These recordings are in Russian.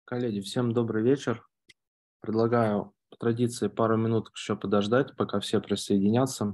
Коллеги, всем добрый вечер. Предлагаю по традиции пару минут еще подождать, пока все присоединятся.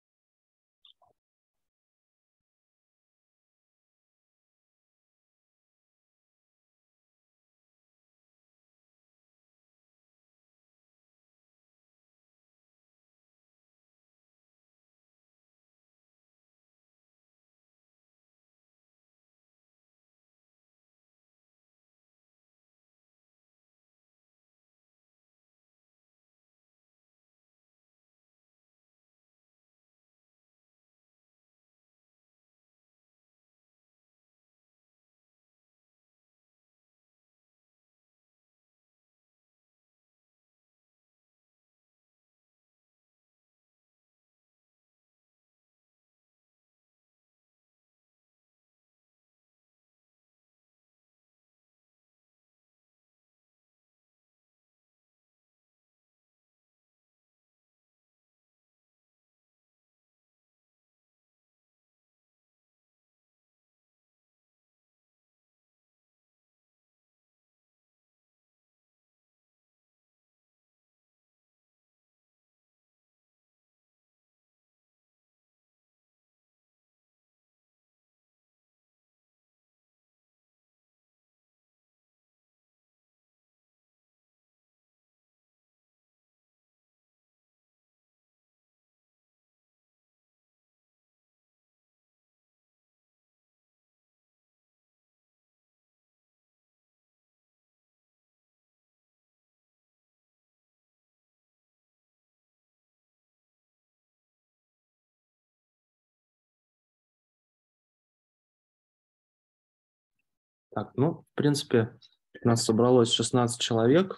Так, ну, в принципе, у нас собралось 16 человек,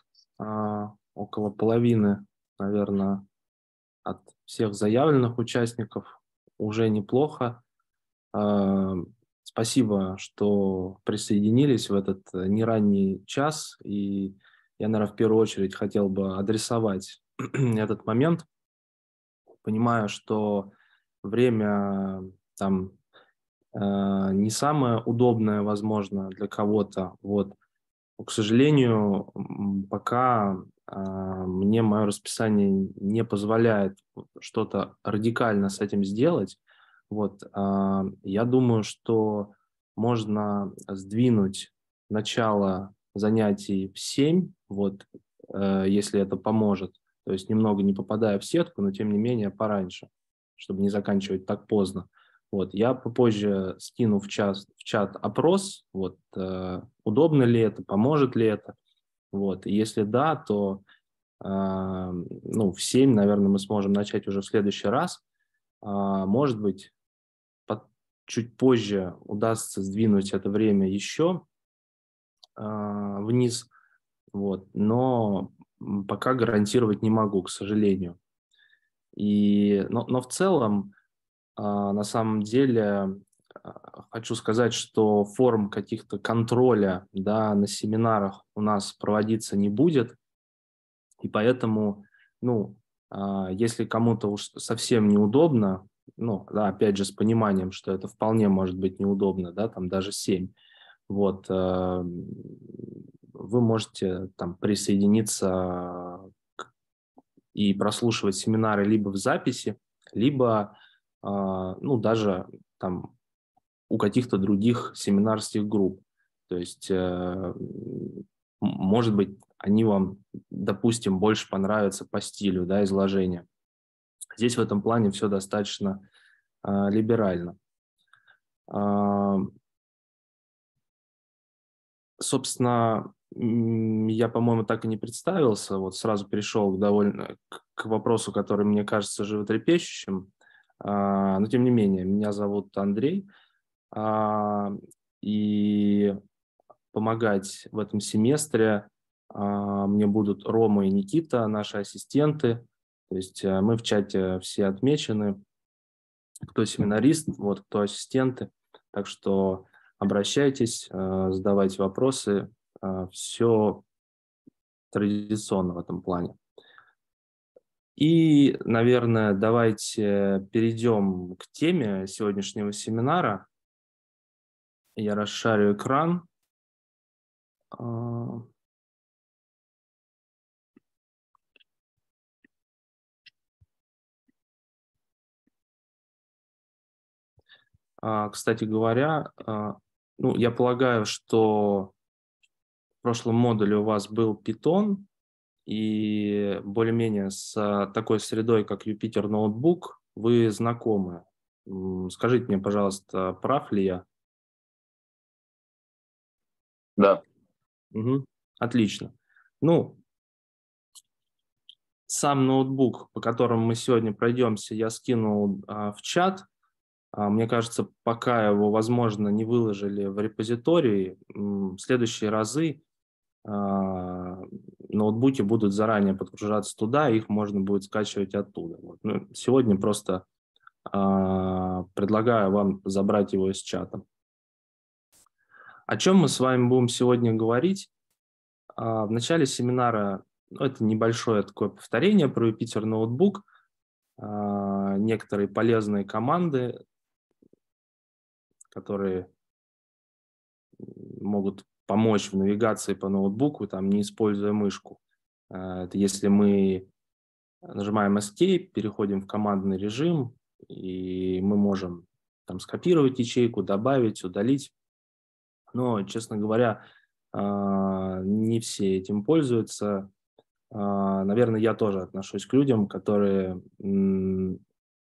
около половины, наверное, от всех заявленных участников. Уже неплохо. А, Спасибо, что присоединились в этот неранний час. И я, наверное, в первую очередь хотел бы адресовать этот момент. Понимаю, что время там не самое удобное, возможно, для кого-то. Вот. Но, к сожалению, пока мне мое расписание не позволяет что-то радикально с этим сделать. Вот. Я думаю, что можно сдвинуть начало занятий в 7, вот, если это поможет. То есть немного не попадая в сетку, но тем не менее пораньше, чтобы не заканчивать так поздно. Вот, я попозже скину в чат опрос, вот, удобно ли это, поможет ли это. Вот, и если да, то ну, в 7, наверное, мы сможем начать уже в следующий раз. Может быть, чуть позже удастся сдвинуть это время еще вниз, вот, но пока гарантировать не могу, к сожалению. Но в целом, на самом деле, хочу сказать, что форм каких-то контроля, да, на семинарах у нас проводиться не будет, и поэтому, ну, если кому-то уж совсем неудобно, ну, да, опять же, с пониманием, что это вполне может быть неудобно, да, там даже 7, вот, вы можете там присоединиться и прослушивать семинары либо в записи, либо, ну, даже там у каких-то других семинарских групп. То есть, может быть, они вам, допустим, больше понравятся по стилю, да, изложения. Здесь в этом плане все достаточно либерально. Собственно, я, по-моему, так и не представился, вот сразу перешел к вопросу, который мне кажется животрепещущим, но тем не менее, меня зовут Андрей, и помогать в этом семестре мне будут Рома и Никита, наши ассистенты, то есть мы в чате все отмечены, кто семинарист, вот, кто ассистенты, так что обращайтесь, задавайте вопросы, все традиционно в этом плане. И, наверное, давайте перейдем к теме сегодняшнего семинара. Я расшарю экран. Кстати говоря, ну, я полагаю, что в прошлом модуле у вас был Python, и более-менее с такой средой, как Jupyter Notebook, вы знакомы. Скажите мне, пожалуйста, прав ли я? Да. Мгм. Отлично. Ну, сам ноутбук, по которому мы сегодня пройдемся, я скинул в чат. Мне кажется, пока его, возможно, не выложили в репозитории, в следующие разы ноутбуки будут заранее подгружаться туда, их можно будет скачивать оттуда. Вот. Ну, сегодня просто предлагаю вам забрать его из чата. О чем мы с вами будем сегодня говорить? В начале семинара, ну, это небольшое такое повторение про Jupyter Notebook, некоторые полезные команды, которые могут помочь в навигации по ноутбуку, там, не используя мышку. Это если мы нажимаем Escape, переходим в командный режим, и мы можем там скопировать ячейку, добавить, удалить. Но, честно говоря, не все этим пользуются. Наверное, я тоже отношусь к людям, которые не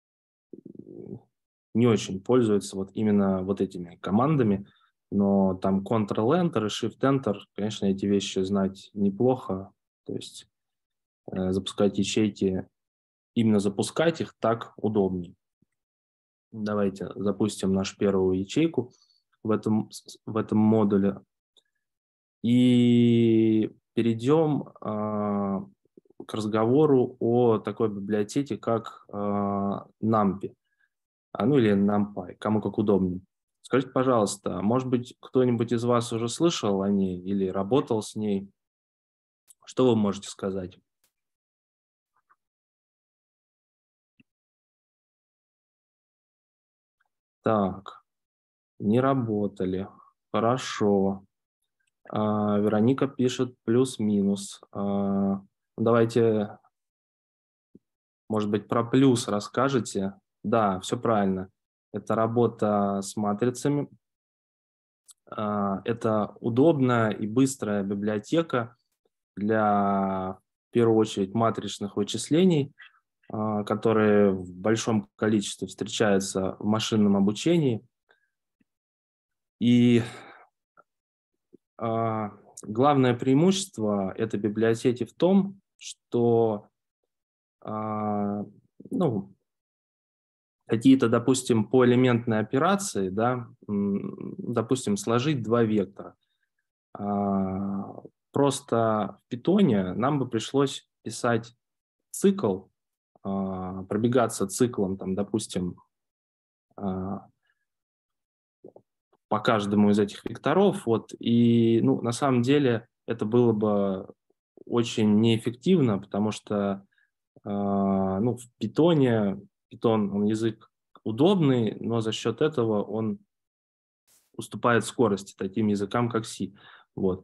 очень пользуются вот именно вот этими командами, но там Ctrl-Enter и Shift-Enter, конечно, эти вещи знать неплохо, то есть запускать ячейки, именно запускать их так удобнее. Давайте запустим нашу первую ячейку в этом модуле и перейдем к разговору о такой библиотеке, как NumPy, ну или NumPy, кому как удобнее. Скажите, пожалуйста, может быть, кто-нибудь из вас уже слышал о ней или работал с ней? Что вы можете сказать? Так, не работали. Хорошо. Вероника пишет плюс-минус. Давайте, может быть, про плюс расскажете. Да, все правильно. Это работа с матрицами. Это удобная и быстрая библиотека для, в первую очередь, матричных вычислений, которые в большом количестве встречаются в машинном обучении. И главное преимущество этой библиотеки в том, что ну, какие-то, допустим, поэлементные операции, да, допустим, сложить два вектора. Просто в Python нам бы пришлось писать цикл, пробегаться циклом, там, допустим, по каждому из этих векторов. Вот, и ну, на самом деле это было бы очень неэффективно, потому что ну, в Python, он язык удобный, но за счет этого он уступает скорости таким языкам, как C. Вот.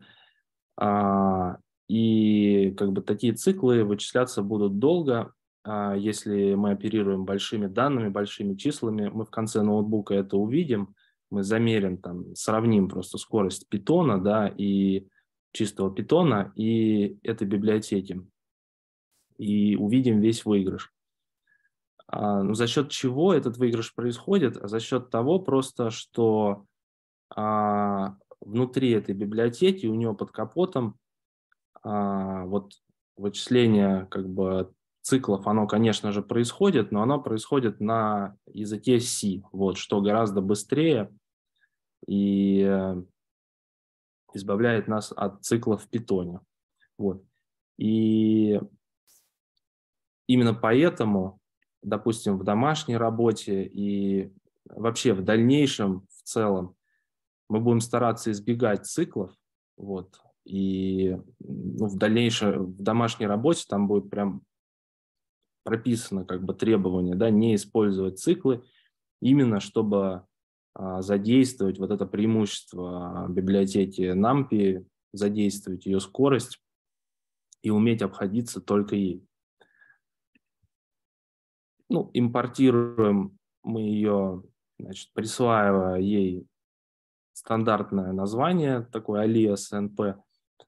И как бы такие циклы вычисляться будут долго. Если мы оперируем большими данными, большими числами, мы в конце ноутбука это увидим, мы замерим, там, сравним просто скорость питона, да, и чистого питона и этой библиотеки, и увидим весь выигрыш. Ну, за счет чего этот выигрыш происходит? За счет того просто, что внутри этой библиотеки у него под капотом вот вычисление как бы циклов, оно, конечно же, происходит, но оно происходит на языке C, вот, что гораздо быстрее и избавляет нас от циклов в Python. Вот. И именно поэтому, допустим, в домашней работе и вообще в дальнейшем в целом мы будем стараться избегать циклов, вот, и ну, в дальнейшем в домашней работе там будет прям прописано как бы требование, да, не использовать циклы, именно чтобы задействовать вот это преимущество библиотеки NumPy, задействовать ее скорость и уметь обходиться только ей. Ну, импортируем мы ее значит, присваивая ей стандартное название, такое alias NP,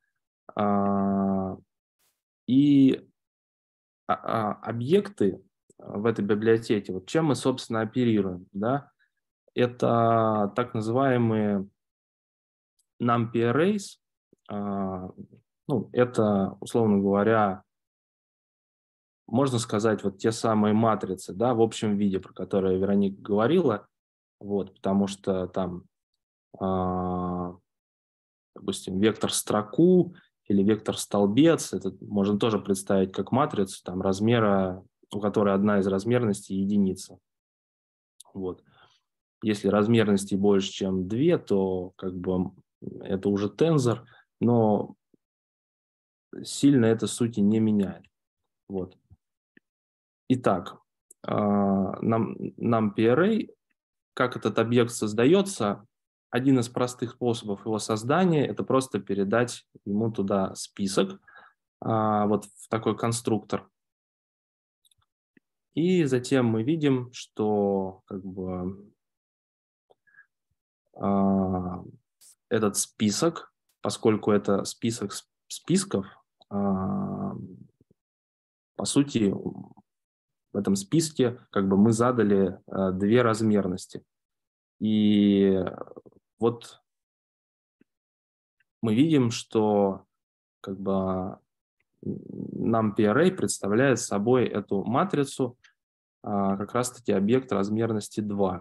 и объекты в этой библиотеке, вот чем мы, собственно, оперируем, да, это так называемые NumPy arrays, ну, это, условно говоря, можно сказать, вот те самые матрицы, да, в общем виде, про которые Вероника говорила, вот, потому что там, допустим, вектор-строку или вектор-столбец, это можно тоже представить как матрицу, там, размера, у которой одна из размерностей единица. Вот. Если размерности больше, чем 2, то как бы это уже тензор, но сильно это сути не меняет. Вот. Итак, NumPy array, как этот объект создается, один из простых способов его создания – это просто передать ему туда список, вот в такой конструктор. И затем мы видим, что как бы, этот список, поскольку это список списков, по сути, в этом списке как бы мы задали две размерности. И вот мы видим, что как бы NumPy array представляет собой эту матрицу, как раз-таки объект размерности 2.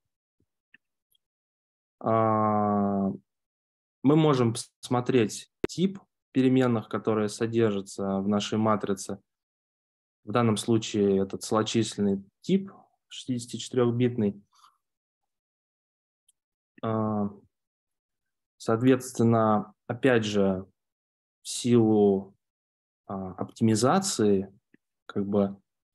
Мы можем посмотреть тип переменных, которые содержатся в нашей матрице. В данном случае этот целочисленный тип 64-битный. Соответственно, опять же, в силу оптимизации, как бы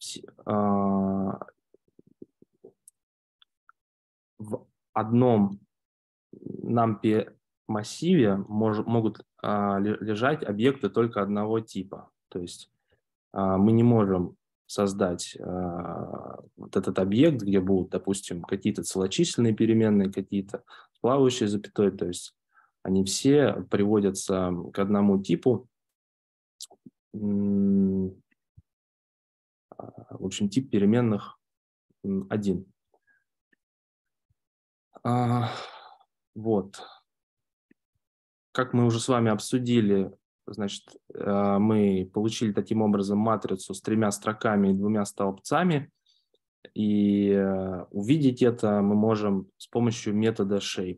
в одном NumPy массиве могут лежать объекты только одного типа. То есть мы не можем создать вот этот объект, где будут, допустим, какие-то целочисленные переменные, какие-то плавающие запятой, то есть они все приводятся к одному типу. В общем, тип переменных 1. Вот. Как мы уже с вами обсудили, значит, мы получили таким образом матрицу с 3 строками и 2 столбцами. И увидеть это мы можем с помощью метода shape.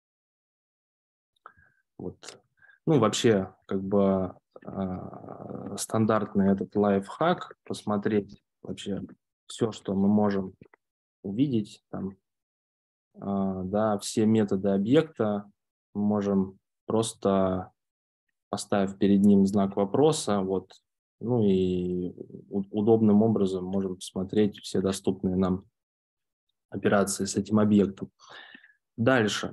Вот. Ну, вообще, как бы стандартный этот лайфхак, посмотреть вообще все, что мы можем увидеть, там, да, все методы объекта мы можем просто, поставив перед ним знак вопроса, вот, ну и удобным образом можем посмотреть все доступные нам операции с этим объектом. Дальше.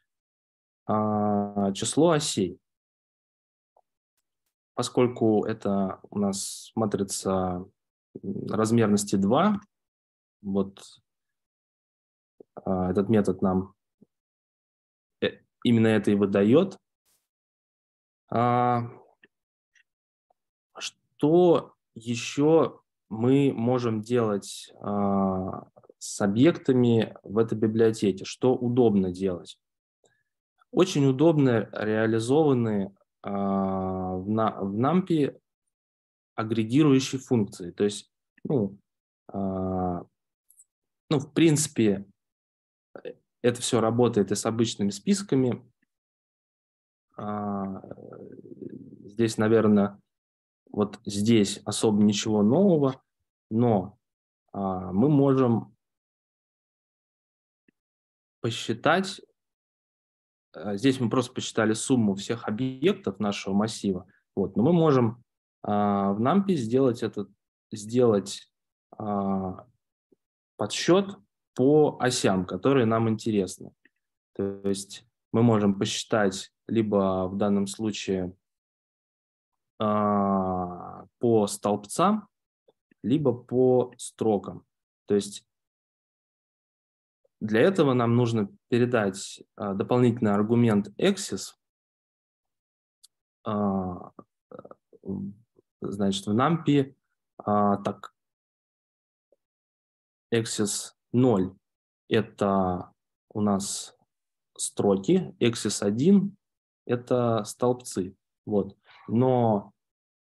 Число осей. Поскольку это у нас матрица размерности 2, вот этот метод нам именно это и выдает. Что еще мы можем делать с объектами в этой библиотеке? Что удобно делать? Очень удобно реализованы в NumPy агрегирующие функции. То есть, ну, в принципе, это все работает и с обычными списками. Здесь, наверное, вот здесь особо ничего нового, но мы можем посчитать, здесь мы просто посчитали сумму всех объектов нашего массива, вот, но мы можем в NumPy сделать подсчет по осям, которые нам интересны. То есть мы можем посчитать либо в данном случае по столбцам, либо по строкам. То есть для этого нам нужно передать дополнительный аргумент axis, значит, в NumPy, так, axis 0 – это у нас строки, axis 1 – это столбцы. Вот. Но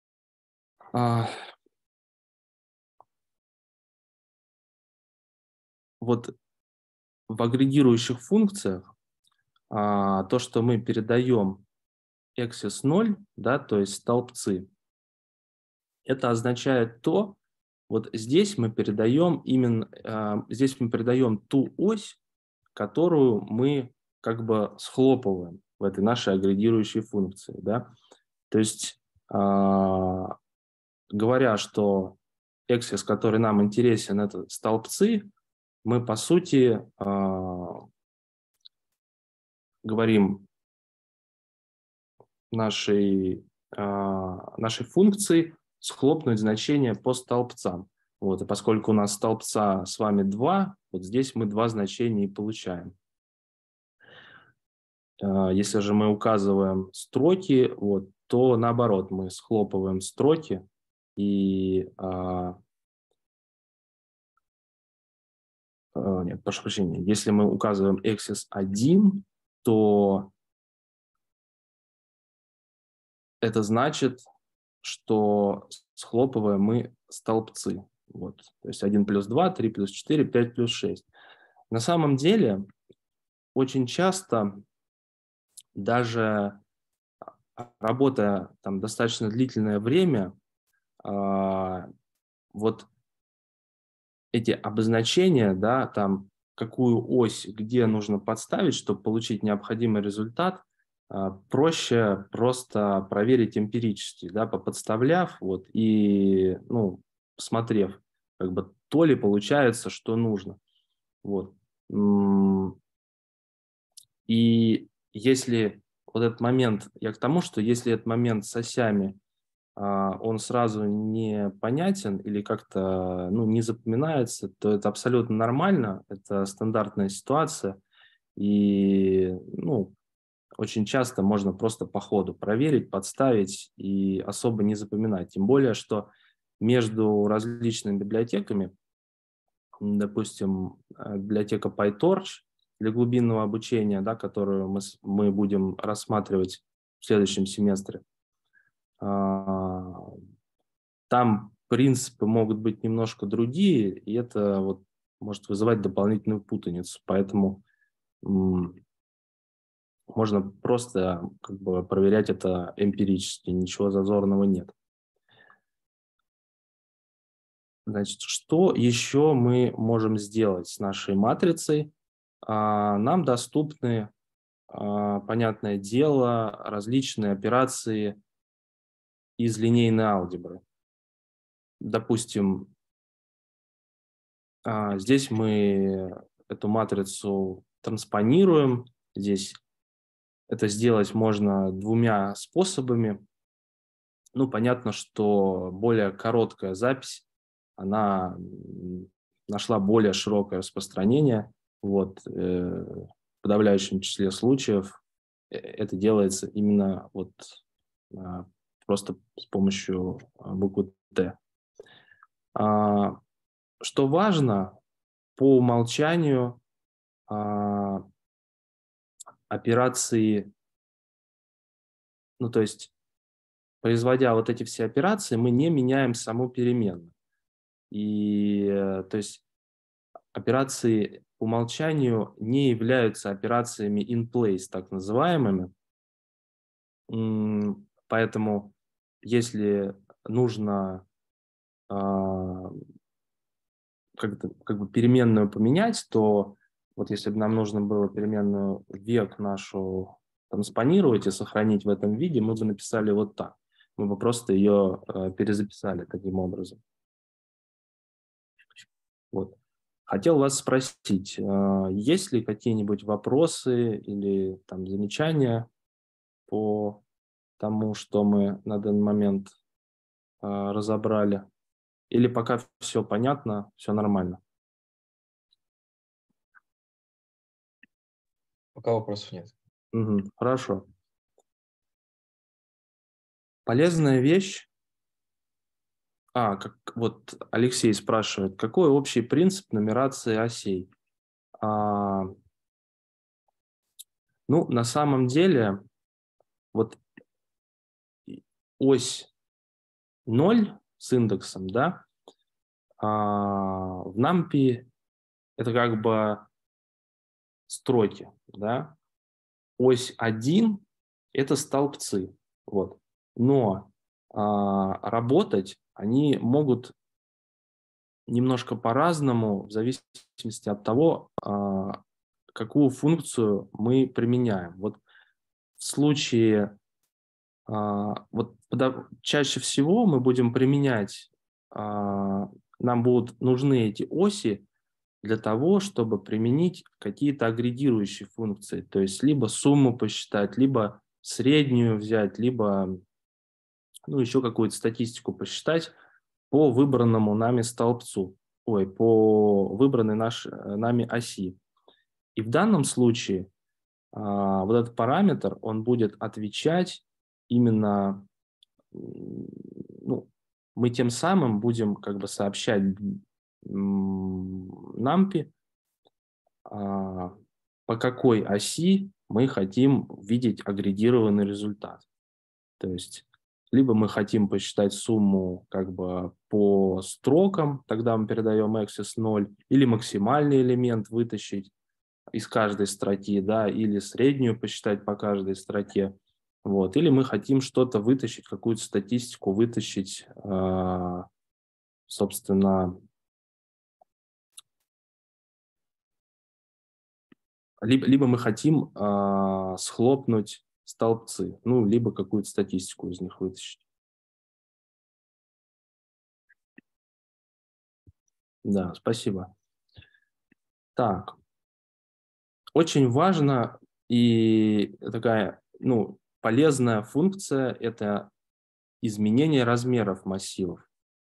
вот в агрегирующих функциях то, что мы передаем axis 0, да, то есть столбцы, это означает то, вот здесь мы передаем здесь мы передаем ту ось, которую мы как бы схлопываем в этой нашей агрегирующей функции, да. То есть, говоря, что axis, который нам интересен, это столбцы, мы, по сути, говорим нашей функции схлопнуть значение по столбцам. Вот, и поскольку у нас столбца с вами 2, вот здесь мы 2 значения и получаем. Если же мы указываем строки, вот, то наоборот, мы схлопываем строки, и нет, прошу прощения, если мы указываем axis 1, то это значит, что схлопываем мы столбцы. Вот. То есть 1 плюс 2, 3 плюс 4, 5 плюс 6. На самом деле, очень часто, даже работая там достаточно длительное время, вот эти обозначения, да, там, какую ось, где нужно подставить, чтобы получить необходимый результат, проще просто проверить эмпирически, да, поподставляв вот, и, ну, посмотрев, как бы, то ли получается, что нужно. Вот. И если вот этот момент, я к тому, что если этот момент с осями, он сразу не понятен или как-то, ну, не запоминается, то это абсолютно нормально, это стандартная ситуация, и, ну, очень часто можно просто по ходу проверить, подставить и особо не запоминать. Тем более, что между различными библиотеками, допустим, библиотека PyTorch для глубинного обучения, да, которую мы будем рассматривать в следующем семестре, там принципы могут быть немножко другие, и это вот может вызывать дополнительную путаницу. Поэтому можно просто как бы проверять это эмпирически, ничего зазорного нет. Значит, что еще мы можем сделать с нашей матрицей? Нам доступны, понятное дело, различные операции из линейной алгебры. Допустим, здесь мы эту матрицу транспонируем. Здесь это сделать можно двумя способами. Ну, понятно, что более короткая запись, она нашла более широкое распространение. Вот, в подавляющем числе случаев это делается именно вот просто с помощью буквы Т. Что важно, по умолчанию операции, ну, то есть, производя вот эти все операции, мы не меняем саму переменную. И, то есть, операции по умолчанию не являются операциями in place, так называемыми. Поэтому, если нужно как бы переменную поменять, то вот если бы нам нужно было переменную век нашу транспонировать и сохранить в этом виде, мы бы написали вот так. Мы бы просто ее перезаписали таким образом. Вот. Хотел вас спросить, есть ли какие-нибудь вопросы или там замечания по тому, что мы на данный момент разобрали? Или пока все понятно, все нормально? Пока вопросов нет. Хорошо. Полезная вещь. Вот Алексей спрашивает, какой общий принцип нумерации осей? Ну, на самом деле, вот ось 0 с индексом, да, в NumPy это как бы строки, да. Ось 1 – это столбцы, вот. Но работать они могут немножко по-разному в зависимости от того, какую функцию мы применяем. Вот в случае, чаще всего мы будем применять, нам будут нужны эти оси для того, чтобы применить какие-то агрегирующие функции, то есть либо сумму посчитать, либо среднюю взять, либо еще какую-то статистику посчитать по выбранному нами столбцу, по выбранной нами оси. И в данном случае вот этот параметр, он будет отвечать именно, мы тем самым будем как бы сообщать NumPy, по какой оси мы хотим видеть агрегированный результат. То есть либо мы хотим посчитать сумму как бы по строкам, тогда мы передаем axis 0, или максимальный элемент вытащить из каждой строки, да, или среднюю посчитать по каждой строке. Вот. Или мы хотим что-то вытащить, какую-то статистику вытащить, собственно, либо мы хотим схлопнуть столбцы, либо какую-то статистику из них вытащить. Да, спасибо. Так. Очень важно и такая, полезная функция – это изменение размеров массивов.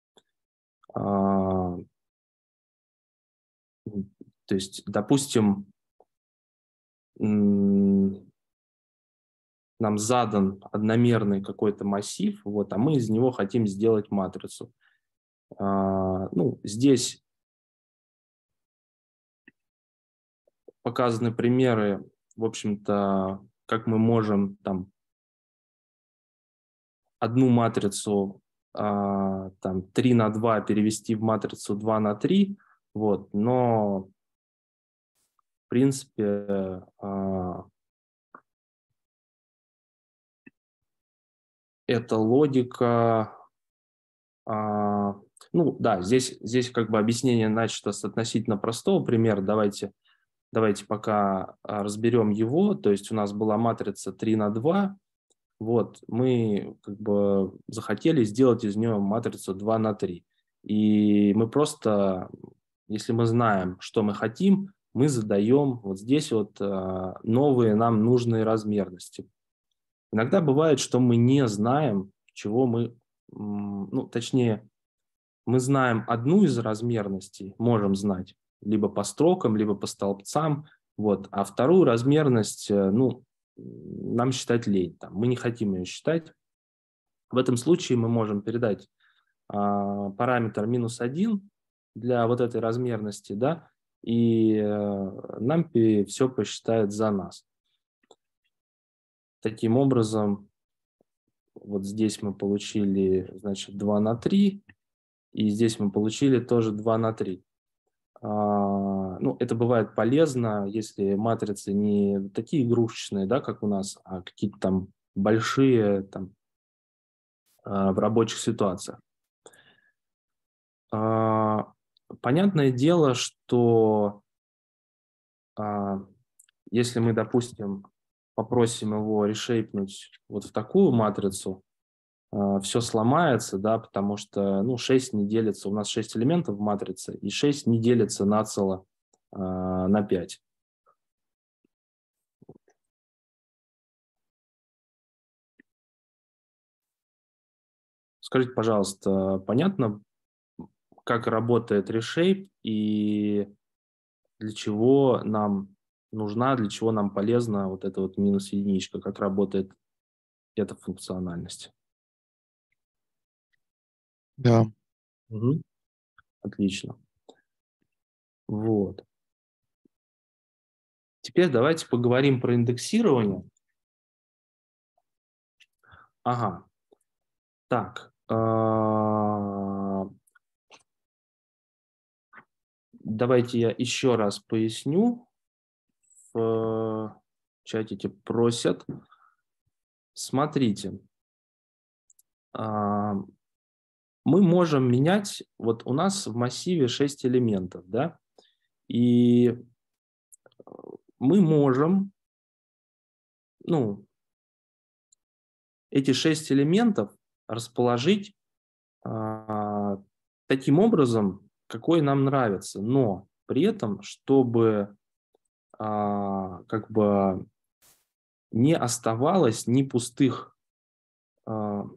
То есть, допустим, нам задан одномерный какой-то массив, а мы из него хотим сделать матрицу. Здесь показаны примеры, в общем-то, как мы можем там одну матрицу 3 на 2 перевести в матрицу 2 на 3, но в принципе эта логика, здесь как бы объяснение начато с относительно простого примера. Давайте пока разберем его. То есть у нас была матрица 3 на 2, мы как бы захотели сделать из нее матрицу 2 на 3. И мы просто, если мы знаем, что мы хотим, мы задаем вот здесь новые нам нужные размерности. Иногда бывает, что мы не знаем, чего точнее, мы знаем одну из размерностей, можем знать, либо по строкам, либо по столбцам, а вторую размерность, нам считать лень, мы не хотим ее считать. В этом случае мы можем передать параметр -1 для вот этой размерности, да, и NumPy все посчитает за нас. Таким образом, вот здесь мы получили, значит, 2 на 3, и здесь мы получили тоже 2 на 3. Это бывает полезно, если матрицы не такие игрушечные, да, как у нас, а какие-то там большие в рабочих ситуациях. Понятное дело, что если мы, допустим, попросим его решейпнуть вот в такую матрицу, все сломается, да, потому что 6 не делится, у нас 6 элементов в матрице, и 6 не делится нацело на 5. Скажите, пожалуйста, понятно, как работает reshape и для чего нам нужна, для чего нам полезна вот эта вот минус единичка, как работает эта функциональность. Да. Мгм. Отлично. Вот. Теперь давайте поговорим про индексирование. Ага. Так. Давайте я еще раз поясню. В чатике просят. Смотрите. Мы можем менять, вот у нас в массиве 6 элементов, да, и мы можем, ну, эти 6 элементов расположить таким образом, какой нам нравится, но при этом, чтобы как бы не оставалось ни пустых, а,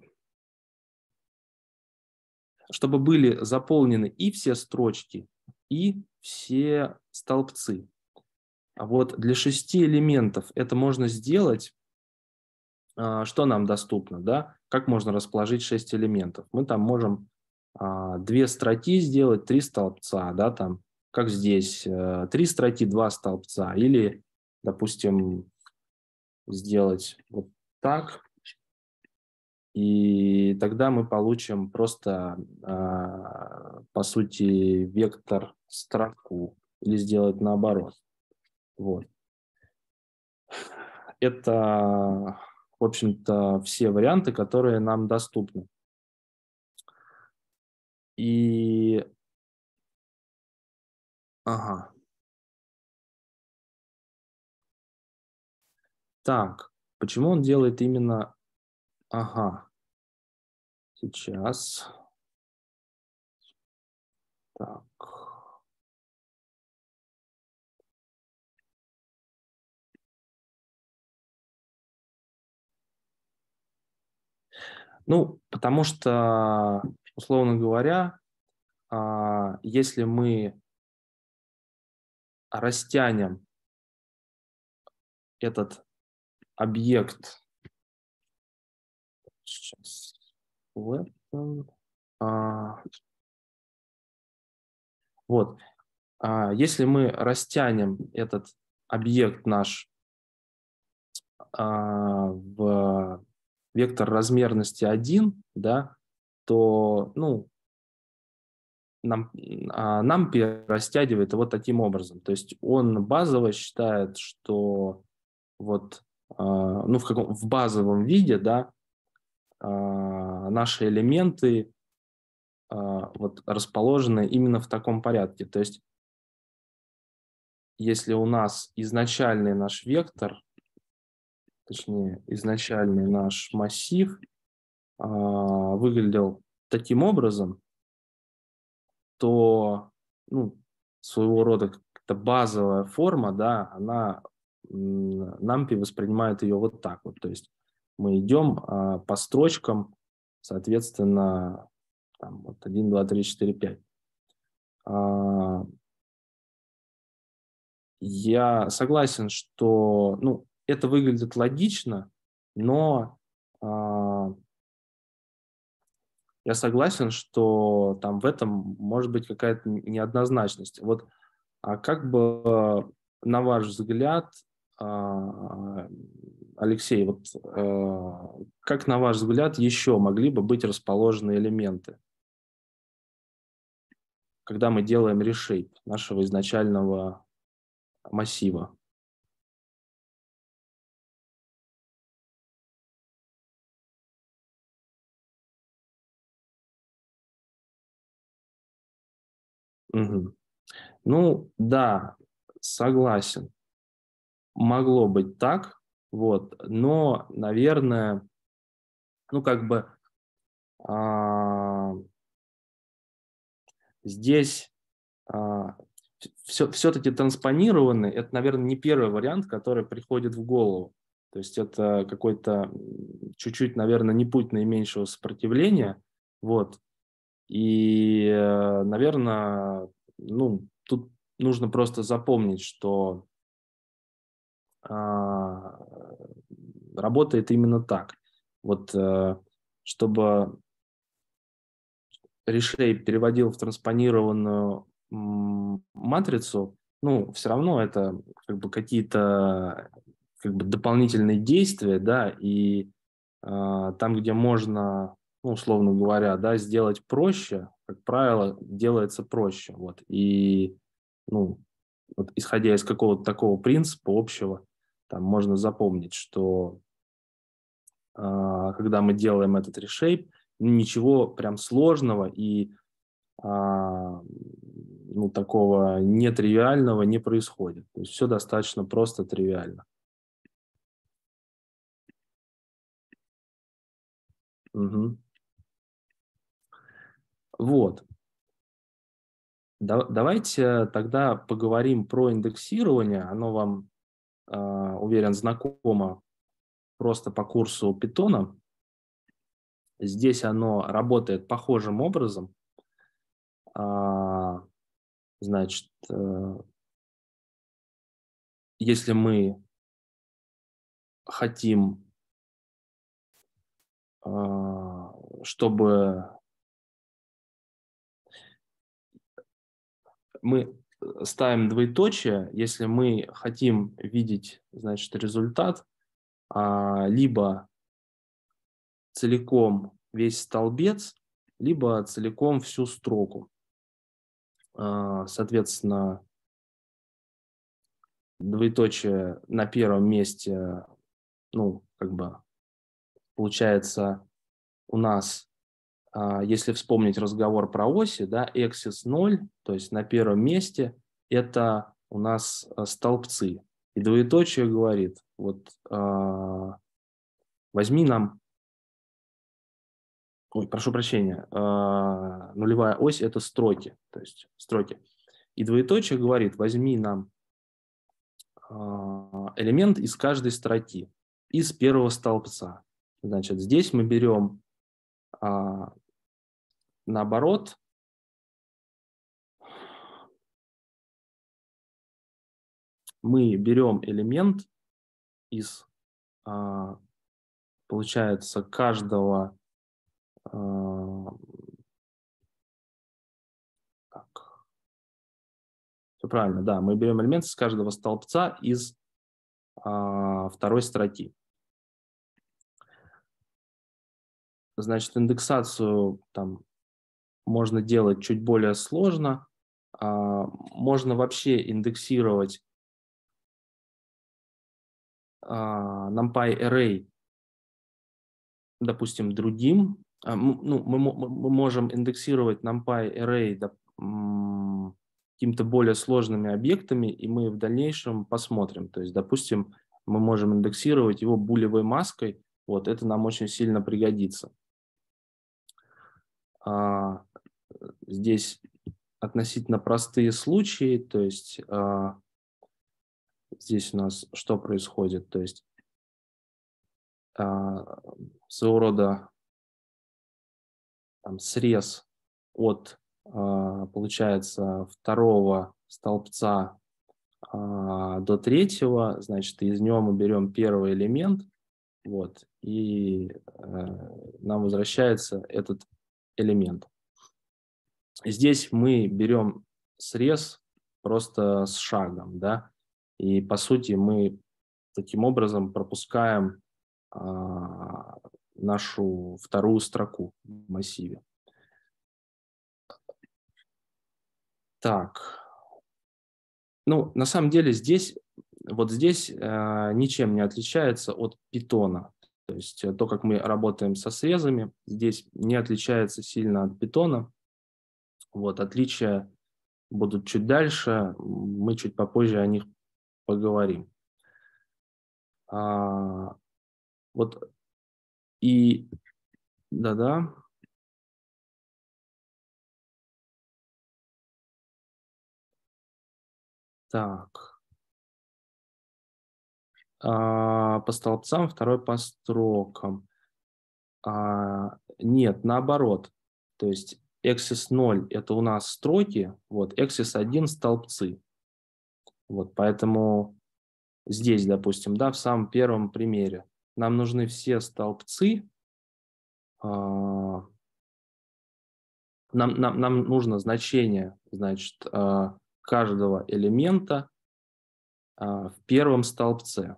чтобы были заполнены и все строчки, и все столбцы. А вот для 6 элементов это можно сделать. Что нам доступно, да? Как можно расположить 6 элементов? Мы там можем 2 строки сделать, 3 столбца, да, там, как здесь, 3 строки, 2 столбца, или, допустим, сделать вот так, и тогда мы получим просто, по сути, вектор строку, или сделать наоборот. Вот. Это, в общем-то, все варианты, которые нам доступны. И, ага, так, почему он делает именно, ага, сейчас, так, ну, потому что, условно говоря, если мы растянем этот объект, сейчас, вот, если мы растянем этот объект наш в вектор размерности 1, да, то, ну, NumPy растягивает его таким образом. То есть он базово считает, что вот, ну, в базовом виде, да, наши элементы вот расположены именно в таком порядке. То есть если у нас изначальный наш вектор, точнее, изначальный наш массив выглядел таким образом, то, ну, своего рода как-то базовая форма, да, она, NumPy воспринимает ее вот так вот. То есть мы идем по строчкам, соответственно, там, вот 1, 2, 3, 4, 5. Я согласен, что, ну, это выглядит логично, но я согласен, что там в этом может быть какая-то неоднозначность. Вот, как бы, на ваш взгляд, Алексей, вот как на ваш взгляд еще могли бы быть расположены элементы, когда мы делаем reshape нашего изначального массива? Мгм. Ну, да, согласен. Могло быть так, вот, но, наверное, ну, как бы а, здесь все-таки транспонированный, это, наверное, не первый вариант, который приходит в голову. То есть это какой-то чуть-чуть, наверное, не путь наименьшего сопротивления. Вот. И, наверное, ну, тут нужно просто запомнить, что работает именно так. Вот чтобы reshape переводил в транспонированную матрицу, ну, все равно это как бы какие-то как бы дополнительные действия, да, и там, где можно, ну, условно говоря, да, сделать проще, как правило, делается проще, вот, и, ну, вот, исходя из какого-то такого принципа общего, там можно запомнить, что когда мы делаем этот reshape, ничего прям сложного и ну, такого нетривиального не происходит. То есть все достаточно просто тривиально. Угу. Вот. Давайте тогда поговорим про индексирование. Оно вам, уверен, знакомо просто по курсу Python. Здесь оно работает похожим образом. Значит, если мы хотим, чтобы мы ставим двоеточие, если мы хотим видеть, значит, результат, либо целиком весь столбец, либо целиком всю строку. Соответственно, двоеточие на первом месте, ну, как бы, получается, у нас, если вспомнить разговор про оси, да, axis 0, то есть на первом месте это у нас столбцы. И двоеточие говорит, вот возьми нам, ой, прошу прощения, нулевая ось это строки, то есть строки. И двоеточие говорит, возьми нам элемент из каждой строки, из первого столбца. Значит, здесь мы берем наоборот, мы берем элемент из, получается, каждого, так, все правильно, да, мы берем элемент из каждого столбца из второй строки. Значит, индексацию там можно делать чуть более сложно. Можно вообще индексировать NumPy Array, допустим, другим. Ну, мы можем индексировать NumPy Array какими-то более сложными объектами, и мы в дальнейшем посмотрим. То есть, допустим, мы можем индексировать его булевой маской. Вот это нам очень сильно пригодится. Здесь относительно простые случаи, то есть здесь у нас что происходит? То есть своего рода там, срез от, получается, второго столбца до третьего, значит, из него мы берем первый элемент, вот, и нам возвращается этот элемент. Здесь мы берем срез просто с шагом, да, и по сути мы таким образом пропускаем нашу вторую строку в массиве. Так, ну, на самом деле здесь, вот здесь ничем не отличается от Python. То есть то, как мы работаем со срезами, здесь не отличается сильно от Python. Вот, отличия будут чуть дальше, мы чуть попозже о них поговорим. Вот и да-да. Так. По столбцам, второй по строкам. Нет, наоборот. То есть axis 0 это у нас строки, вот axis 1 столбцы. Вот, поэтому здесь, допустим, да, в самом первом примере, нам нужны все столбцы, нам нужно значение, значит, каждого элемента в первом столбце.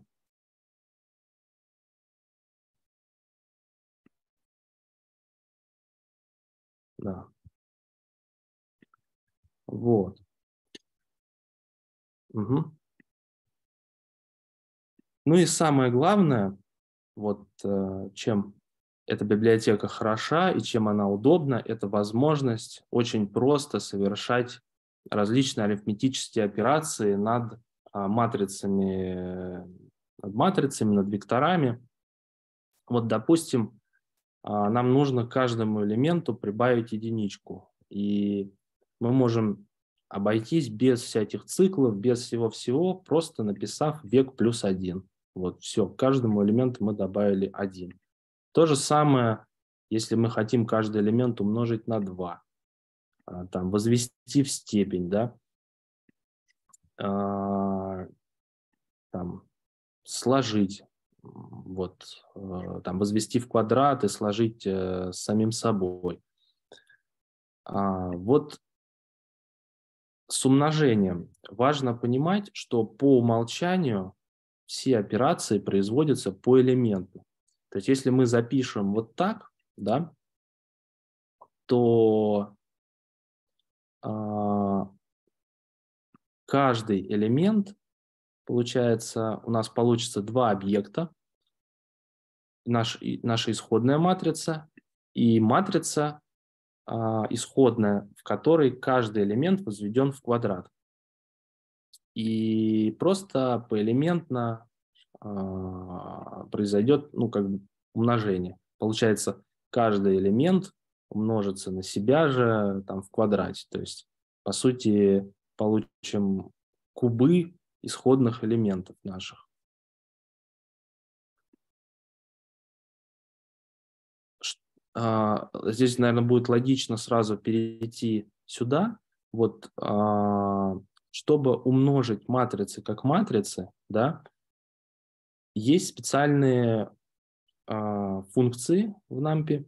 Да. Вот. Угу. Ну и самое главное, вот чем эта библиотека хороша и чем она удобна, это возможность очень просто совершать различные арифметические операции над матрицами, над векторами. Вот, допустим, нам нужно каждому элементу прибавить единичку. И мы можем обойтись без всяких циклов, без всего-всего, просто написав век плюс 1. Вот, все, каждому элементу мы добавили 1. То же самое, если мы хотим каждый элемент умножить на 2, там, возвести в степень, да, там, сложить, вот, там, возвести в квадрат и сложить с самим собой. Вот с умножением важно понимать, что по умолчанию все операции производятся по элементу. То есть если мы запишем вот так, да, то каждый элемент, получается, у нас получится два объекта, наша исходная матрица и матрица исходная, в которой каждый элемент возведен в квадрат. И просто поэлементно произойдет, ну, как бы умножение. Получается, каждый элемент умножится на себя же там в квадрате. То есть, по сути, получим кубы исходных элементов наших. Здесь, наверное, будет логично сразу перейти сюда. Вот, чтобы умножить матрицы как матрицы, да, есть специальные функции в NumPy.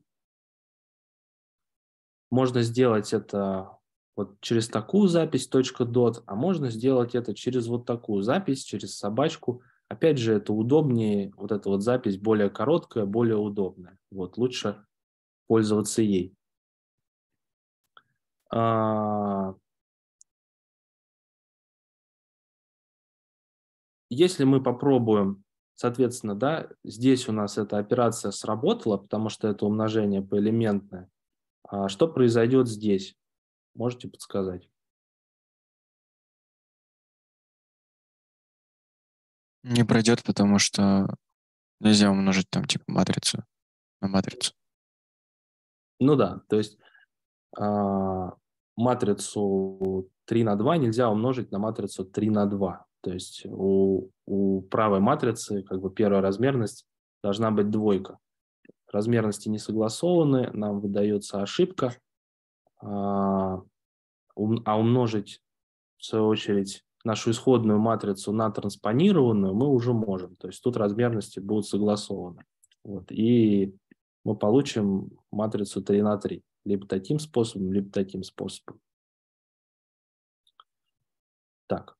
Можно сделать это вот через такую запись .dot, а можно сделать это через вот такую запись, через собачку. Опять же, это удобнее, вот эта вот запись более короткая, более удобная. Вот, лучше пользоваться ей. Если мы попробуем, соответственно, да, здесь у нас эта операция сработала, потому что это умножение поэлементное. Что произойдет здесь? Можете подсказать? Не пройдет, потому что нельзя умножить там типа матрицу на матрицу. Ну да, то есть матрицу 3 на 2 нельзя умножить на матрицу 3 на 2. То есть у правой матрицы как бы первая размерность должна быть двойка. Размерности не согласованы, нам выдается ошибка, а умножить, в свою очередь, нашу исходную матрицу на транспонированную мы уже можем. То есть тут размерности будут согласованы. Вот. И мы получим матрицу 3 на 3. Либо таким способом, либо таким способом. Так.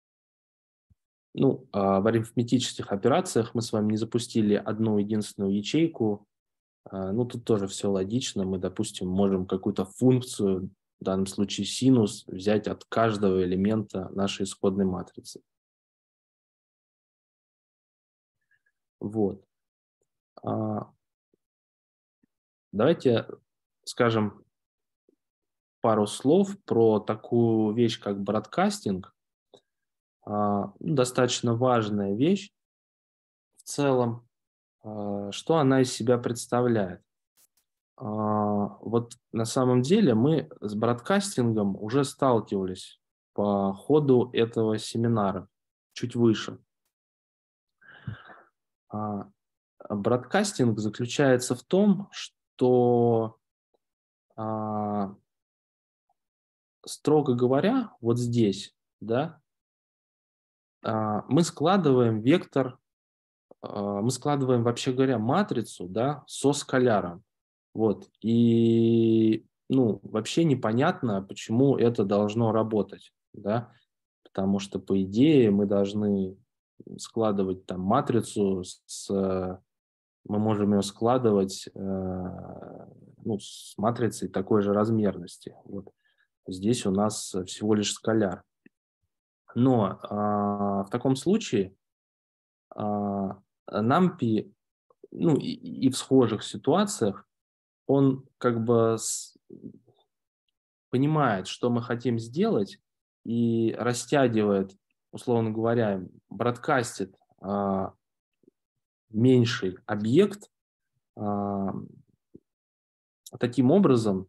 Ну, в арифметических операциях мы с вами не запустили одну единственную ячейку. Ну, тут тоже все логично. Мы, допустим, можем какую-то функцию, в данном случае синус, взять от каждого элемента нашей исходной матрицы. Вот. Давайте скажем пару слов про такую вещь, как бродкастинг. Достаточно важная вещь в целом. Что она из себя представляет? Вот на самом деле мы с бродкастингом уже сталкивались по ходу этого семинара, чуть выше. Бродкастинг заключается в том, что, строго говоря, вот здесь, да, мы складываем вектор, мы складываем, вообще говоря, матрицу, да, со скаляром. Вот. И вообще непонятно, почему это должно работать, да, потому что, по идее, мы должны складывать там матрицу мы можем ее складывать с матрицей такой же размерности. Вот. Здесь у нас всего лишь скаляр. Но в таком случае NumPy, и в схожих ситуациях, он как бы понимает, что мы хотим сделать, и растягивает, условно говоря, бродкастит меньший объект таким образом,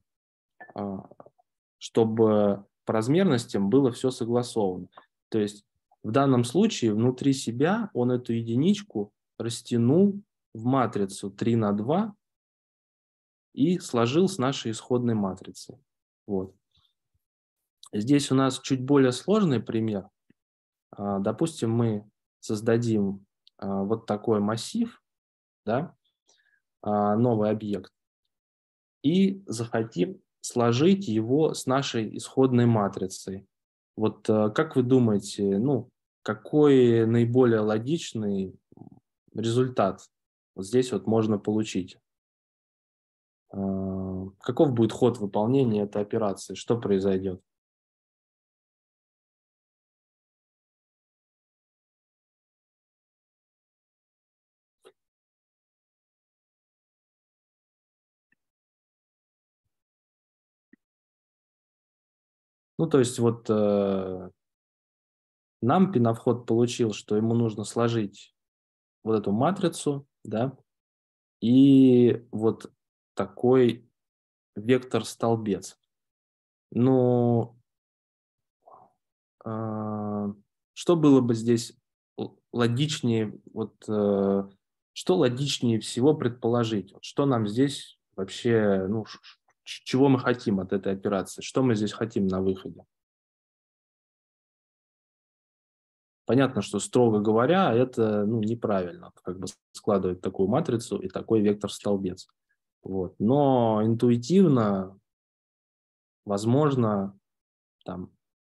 чтобы по размерностям было все согласовано. То есть в данном случае внутри себя он эту единичку растянул в матрицу 3 на 2 и сложил с нашей исходной матрицей. Вот. Здесь у нас чуть более сложный пример. Допустим, мы создадим вот такой массив, да, новый объект, и захотим сложить его с нашей исходной матрицей. Вот как вы думаете, какой наиболее логичный результат вот здесь вот можно получить? Каков будет ход выполнения этой операции? Что произойдет? То есть вот NumPy на вход получил, что ему нужно сложить вот эту матрицу, да, и вот такой вектор-столбец. Но что было бы здесь логичнее, что логичнее всего предположить? Что нам здесь вообще, чего мы хотим от этой операции? Что мы здесь хотим на выходе? Понятно, что, строго говоря, это неправильно, как бы складывать такую матрицу и такой вектор-столбец. Вот. Но интуитивно, возможно, там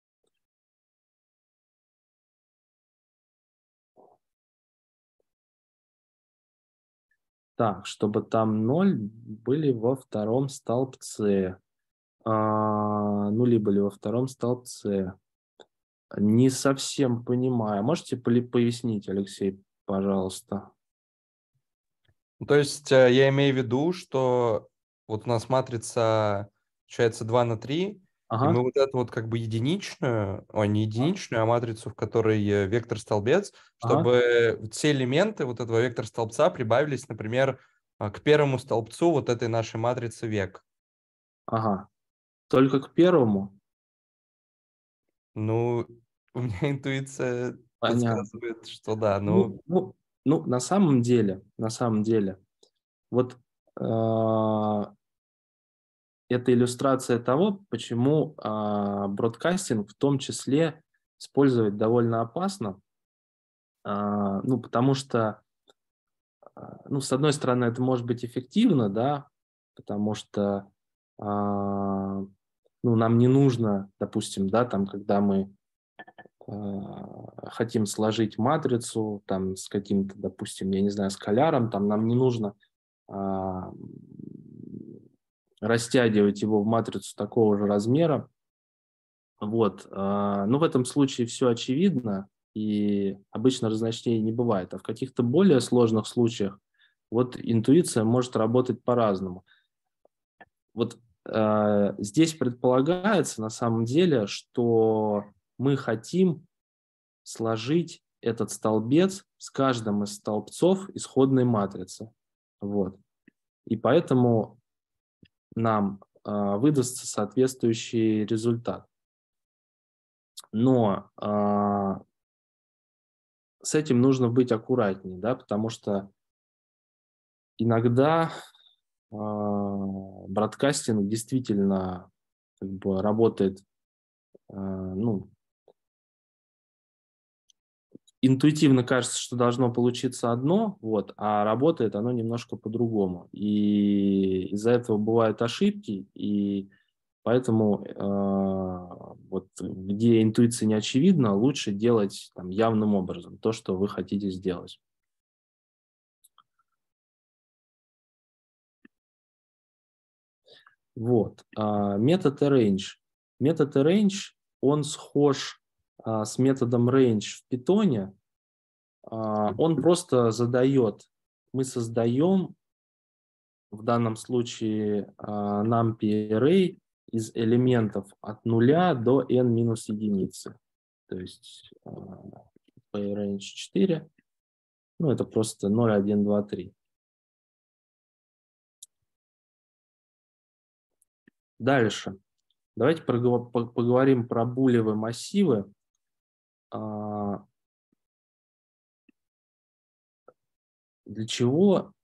так, чтобы там 0 были во втором столбце. Нули были во втором столбце. Не совсем понимаю. Можете пояснить, Алексей, пожалуйста? То есть я имею в виду, что вот у нас матрица получается 2 на 3, и мы вот эту вот как бы единичную, не единичную, а матрицу, в которой вектор-столбец, чтобы все элементы вот этого вектор-столбца прибавились, например, к первому столбцу вот этой нашей матрицы век. Ага. Только к первому? У меня интуиция Понятно. подсказывает, что да. На самом деле, вот это иллюстрация того, почему бродкастинг в том числе использовать довольно опасно, потому что, с одной стороны, это может быть эффективно, да, потому что нам не нужно, допустим, да, там, когда мы хотим сложить матрицу там с каким-то, допустим, я не знаю, скаляром, там нам не нужно растягивать его в матрицу такого же размера. Вот. Но в этом случае все очевидно, и обычно разночтений не бывает. А в каких-то более сложных случаях вот интуиция может работать по-разному. Вот здесь предполагается на самом деле, что мы хотим сложить этот столбец с каждым из столбцов исходной матрицы. Вот. И поэтому нам выдастся соответствующий результат. Но с этим нужно быть аккуратнее, да, потому что иногда бродкастинг действительно как бы работает интуитивно кажется, что должно получиться одно, вот, а работает оно немножко по-другому. И из-за этого бывают ошибки, и поэтому вот где интуиция не очевидна, лучше делать там явным образом то, что вы хотите сделать. Вот. Метод arrange. Метод arrange, он схож с методом range в Python. Он просто задает, мы создаем в данном случае numpy array из элементов от 0 до n минус единицы. То есть range 4, ну это просто 0, 1, 2, 3. Дальше. Давайте поговорим про булевые массивы. Для чего?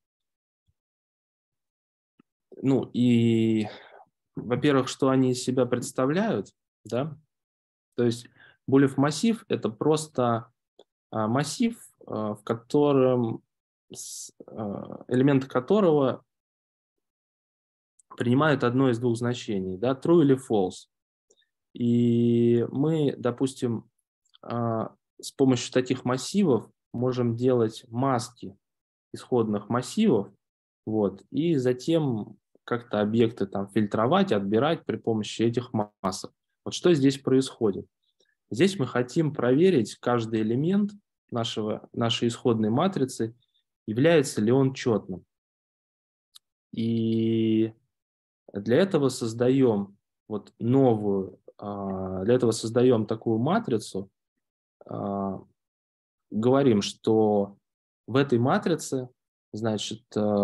Ну и, во-первых, что они из себя представляют, да? То есть булев массив – это просто массив, в котором элементы которого принимают одно из двух значений, да, true или false. И мы, допустим, с помощью таких массивов можем делать маски исходных массивов, вот, и затем как-то объекты там фильтровать, отбирать при помощи этих масок. Вот что здесь происходит? Здесь мы хотим проверить каждый элемент нашей исходной матрицы, является ли он четным. И для этого создаем вот новую, для этого создаем такую матрицу, говорим, что в этой матрице, значит,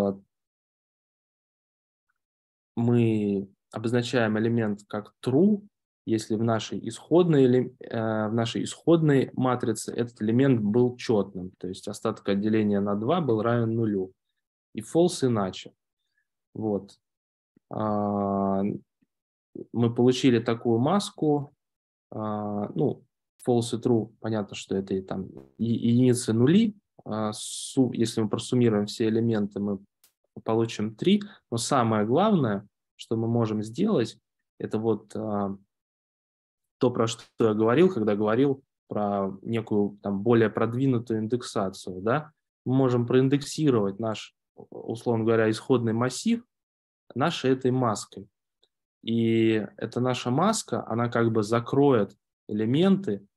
мы обозначаем элемент как true, если в нашей исходной матрице этот элемент был четным, то есть остаток отделения на 2 был равен нулю, и false иначе. Вот. Мы получили такую маску, ну, false и true, понятно, что это там единицы, нули, если мы просуммируем все элементы, мы получим 3, но самое главное, что мы можем сделать, это вот то, про что я говорил, когда говорил про некую там более продвинутую индексацию, да, мы можем проиндексировать наш, условно говоря, исходный массив нашей этой маской. И эта наша маска, она как бы закроет элементы,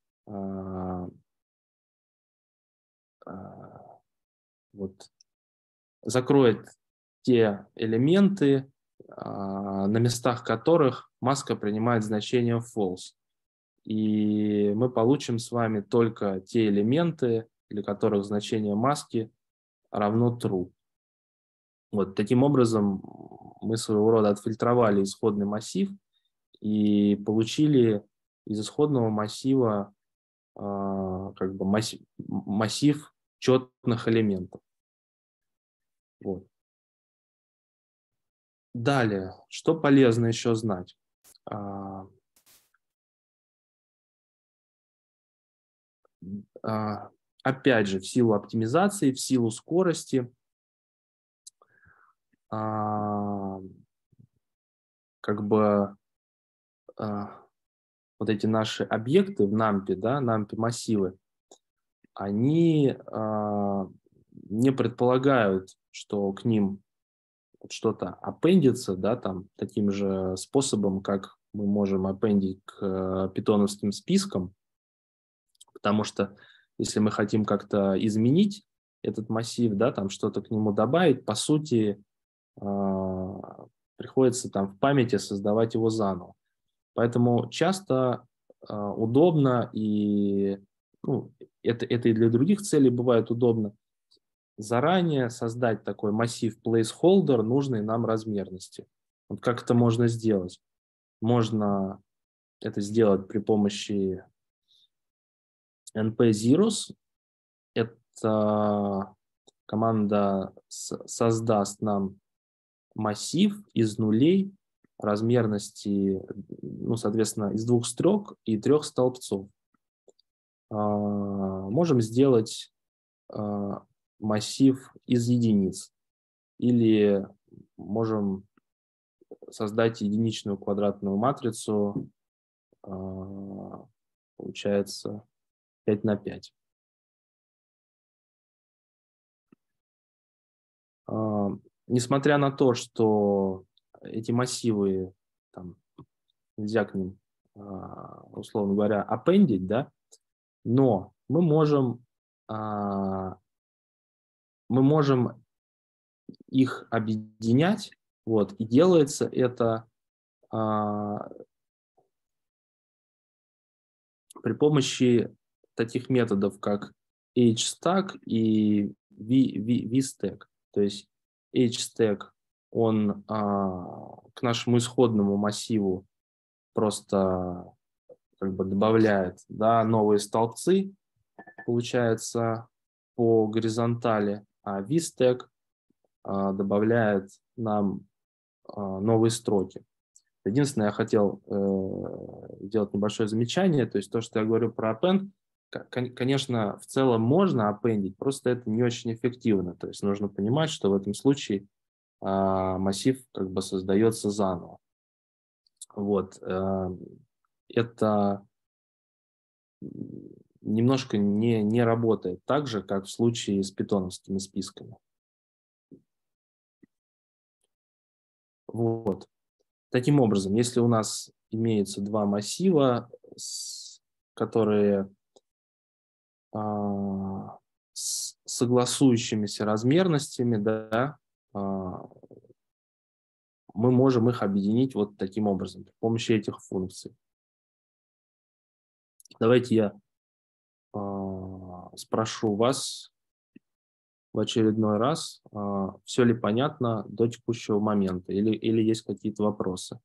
вот, закроет те элементы, на местах которых маска принимает значение false. И мы получим с вами только те элементы, для которых значение маски равно true. Вот таким образом мы своего рода отфильтровали исходный массив и получили из исходного массива как бы массив четных элементов. Вот. Далее, что полезно еще знать? Опять же, в силу оптимизации, в силу скорости, как бы вот эти наши объекты в NumPy, да, NumPy массивы, они не предполагают, что к ним что-то аппендится, да, там, таким же способом, как мы можем аппендить к питоновским спискам, потому что если мы хотим как-то изменить этот массив, да, там что-то к нему добавить, по сути, приходится там в памяти создавать его заново. Поэтому часто удобно, и ну, это и для других целей бывает удобно, заранее создать такой массив placeholder нужной нам размерности. Вот как это можно сделать? Можно это сделать при помощи np-zeros. Это команда создаст нам массив из нулей размерности, ну, соответственно, из 2 строк и 3 столбцов. можем сделать массив из единиц или можем создать единичную квадратную матрицу, получается 5 на 5. Несмотря на то, что эти массивы, там, нельзя к ним, условно говоря, аппендить, да, но мы можем их объединять, вот, и делается это при помощи таких методов, как HStack и VStack. То есть HStack, он к нашему исходному массиву просто как бы добавляет, да, новые столбцы, получается, по горизонтали, а VStack добавляет нам новые строки. Единственное, я хотел сделать небольшое замечание, то есть то, что я говорю про append, конечно, в целом можно appendить, просто это не очень эффективно. То есть нужно понимать, что в этом случае массив как бы создается заново. Вот. Это немножко не работает так же, как в случае с питоновскими списками. Вот. Таким образом, если у нас имеются два массива, которые с согласующимися размерностями, да, мы можем их объединить вот таким образом, при помощи этих функций. Давайте я спрошу вас в очередной раз, все ли понятно до текущего момента, или есть какие-то вопросы.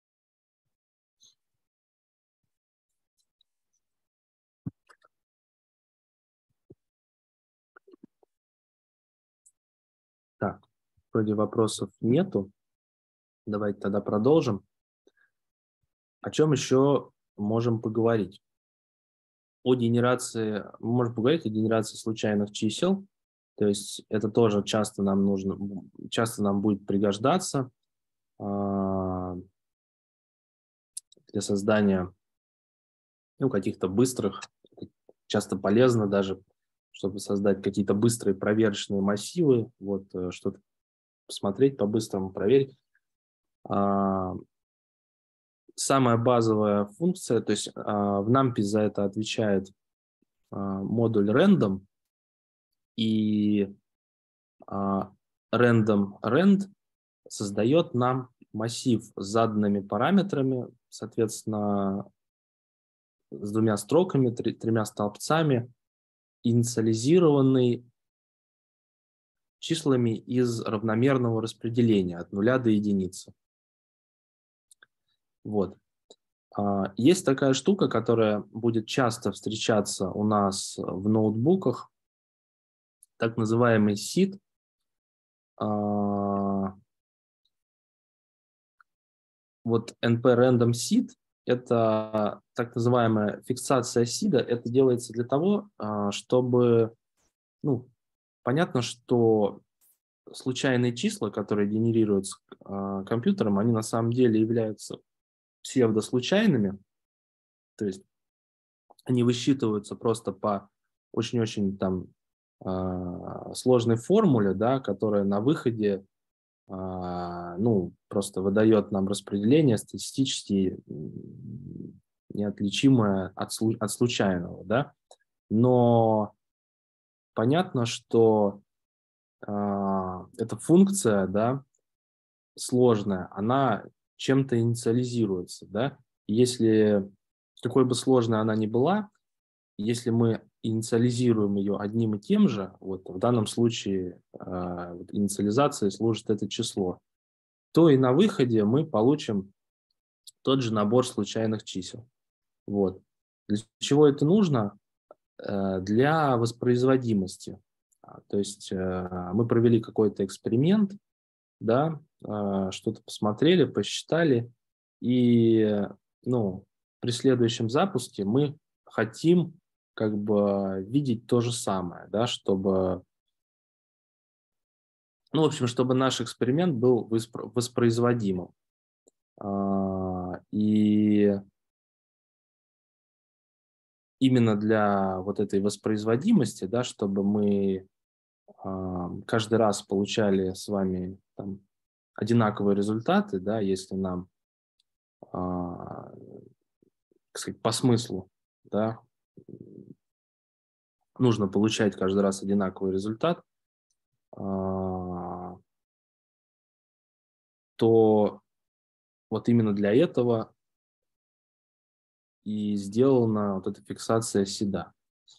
Так, вроде вопросов нету. Давайте тогда продолжим. О чем еще можем поговорить? Мы можем поговорить о генерации случайных чисел. То есть это тоже часто нам будет пригождаться для создания каких-то быстрых, часто полезно даже, чтобы создать какие-то быстрые проверочные массивы, вот что-то посмотреть, по-быстрому проверить. Самая базовая функция, то есть в NumPy за это отвечает модуль random, и random создает нам массив с заданными параметрами, соответственно, с двумя строками, тремя столбцами, инициализированный числами из равномерного распределения от 0 до единицы. Вот. Есть такая штука, которая будет часто встречаться у нас в ноутбуках, так называемый seed. Вот NP-random seed – это так называемая фиксация сида. Это делается для того, чтобы, понятно, что случайные числа, которые генерируются компьютером, они на самом деле являются псевдослучайными, то есть они высчитываются просто по очень-очень там сложной формуле, да, которая на выходе просто выдает нам распределение статистически неотличимое от случайного, да, но понятно, что эта функция, да, сложная, она чем-то инициализируется, да, если какой бы сложной она ни была, если мы инициализируем ее одним и тем же, вот в данном случае инициализацией служит это число, то и на выходе мы получим тот же набор случайных чисел. Вот. Для чего это нужно? Для воспроизводимости. То есть мы провели какой-то эксперимент, да, что-то посмотрели, посчитали, и при следующем запуске мы хотим как бы видеть то же самое, да, чтобы, ну, в общем, чтобы наш эксперимент был воспроизводимым. И именно для вот этой воспроизводимости, да, чтобы мы каждый раз получали с вами там одинаковые результаты, да, если нам, так сказать, по смыслу, да, нужно получать каждый раз одинаковый результат, то вот именно для этого и сделана вот эта фиксация седа.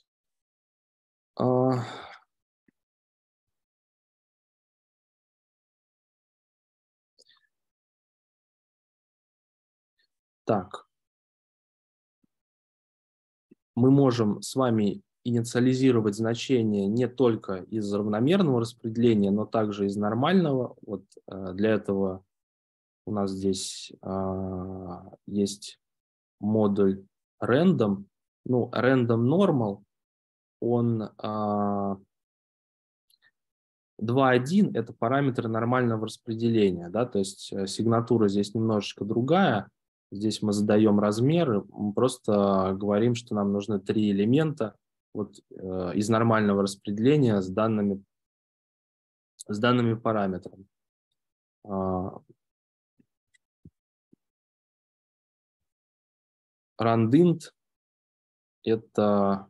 Так, мы можем с вами инициализировать значение не только из равномерного распределения, но также из нормального. Вот для этого у нас здесь есть модуль random. Ну, random normal, он 2.1 – это параметры нормального распределения, да, то есть сигнатура здесь немножечко другая. Здесь мы задаем размеры, мы просто говорим, что нам нужны 3 элемента вот, из нормального распределения с данными параметрами. Randint – это,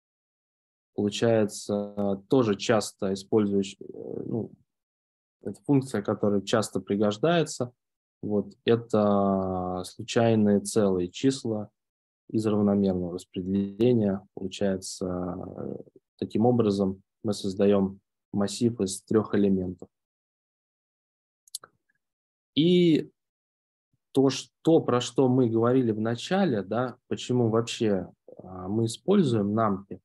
получается, тоже часто использующая, ну, это функция, которая часто пригождается. Вот, это случайные целые числа из равномерного распределения. Получается, таким образом мы создаем массив из 3 элементов. И то, про что мы говорили в начале, да, почему вообще мы используем NumPy.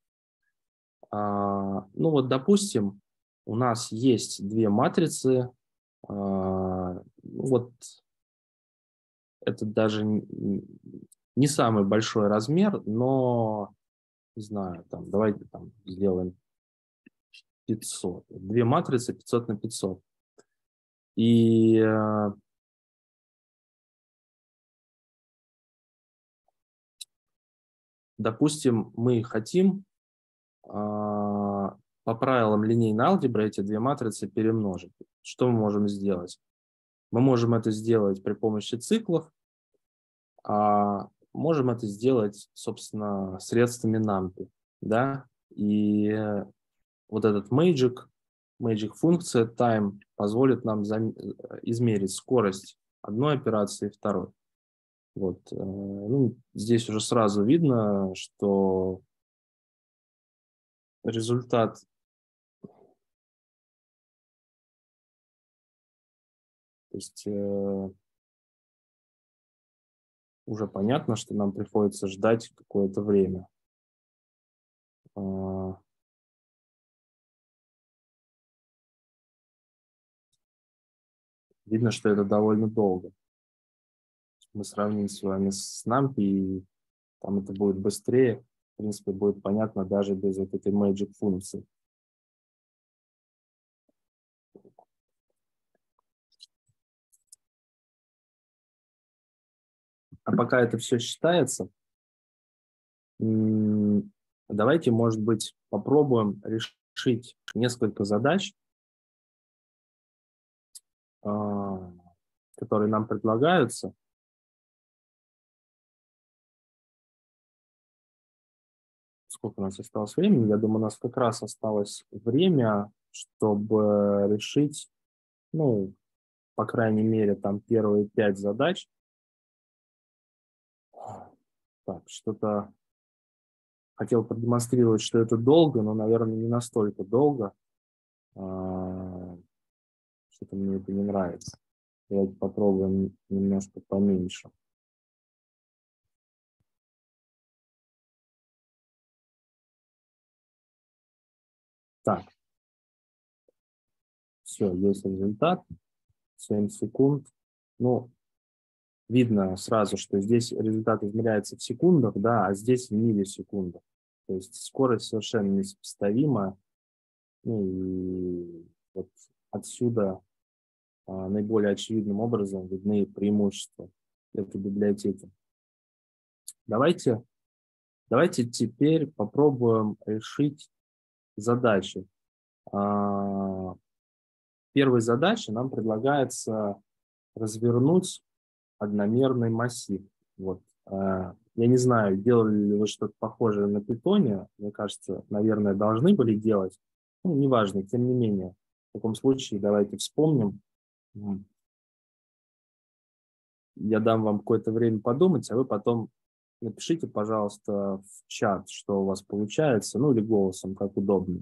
Ну вот, допустим, у нас есть 2 матрицы. Вот это даже не самый большой размер, но, не знаю, там, давайте там сделаем 500. 2 матрицы 500 на 500. И допустим, мы хотим по правилам линейной алгебры эти 2 матрицы перемножить. Что мы можем сделать? Мы можем это сделать при помощи циклов, а можем это сделать, собственно, средствами NumPy, да, и вот этот magic функция time позволит нам измерить скорость одной операции и второй. Вот. Ну, здесь уже сразу видно, что результат то есть уже понятно, что нам приходится ждать какое-то время. Видно, что это довольно долго. Мы сравним с вами с NumPy, и там это будет быстрее. В принципе, будет понятно даже без вот этой magic функции. А пока это все считается, давайте, может быть, попробуем решить несколько задач, которые нам предлагаются. Сколько у нас осталось времени? Я думаю, у нас как раз осталось время, чтобы решить, ну, по крайней мере, там первые 5 задач. Так, что-то хотел продемонстрировать, что это долго, но, наверное, не настолько долго. Что-то мне это не нравится. Давайте попробуем немножко поменьше. Так. Все, есть результат. 7 секунд. Ну, видно сразу, что здесь результат измеряется в секундах, да, а здесь в миллисекундах. То есть скорость совершенно несопоставима. Ну, и вот отсюда наиболее очевидным образом видны преимущества этой библиотеки. Давайте теперь попробуем решить задачи. Первой задачей нам предлагается развернуть одномерный массив. Вот. Я не знаю, делали ли вы что-то похожее на питоне. Мне кажется, наверное, должны были делать. Ну, неважно, тем не менее. В таком случае давайте вспомним. Я дам вам какое-то время подумать, а вы потом напишите, пожалуйста, в чат, что у вас получается, ну или голосом, как удобно.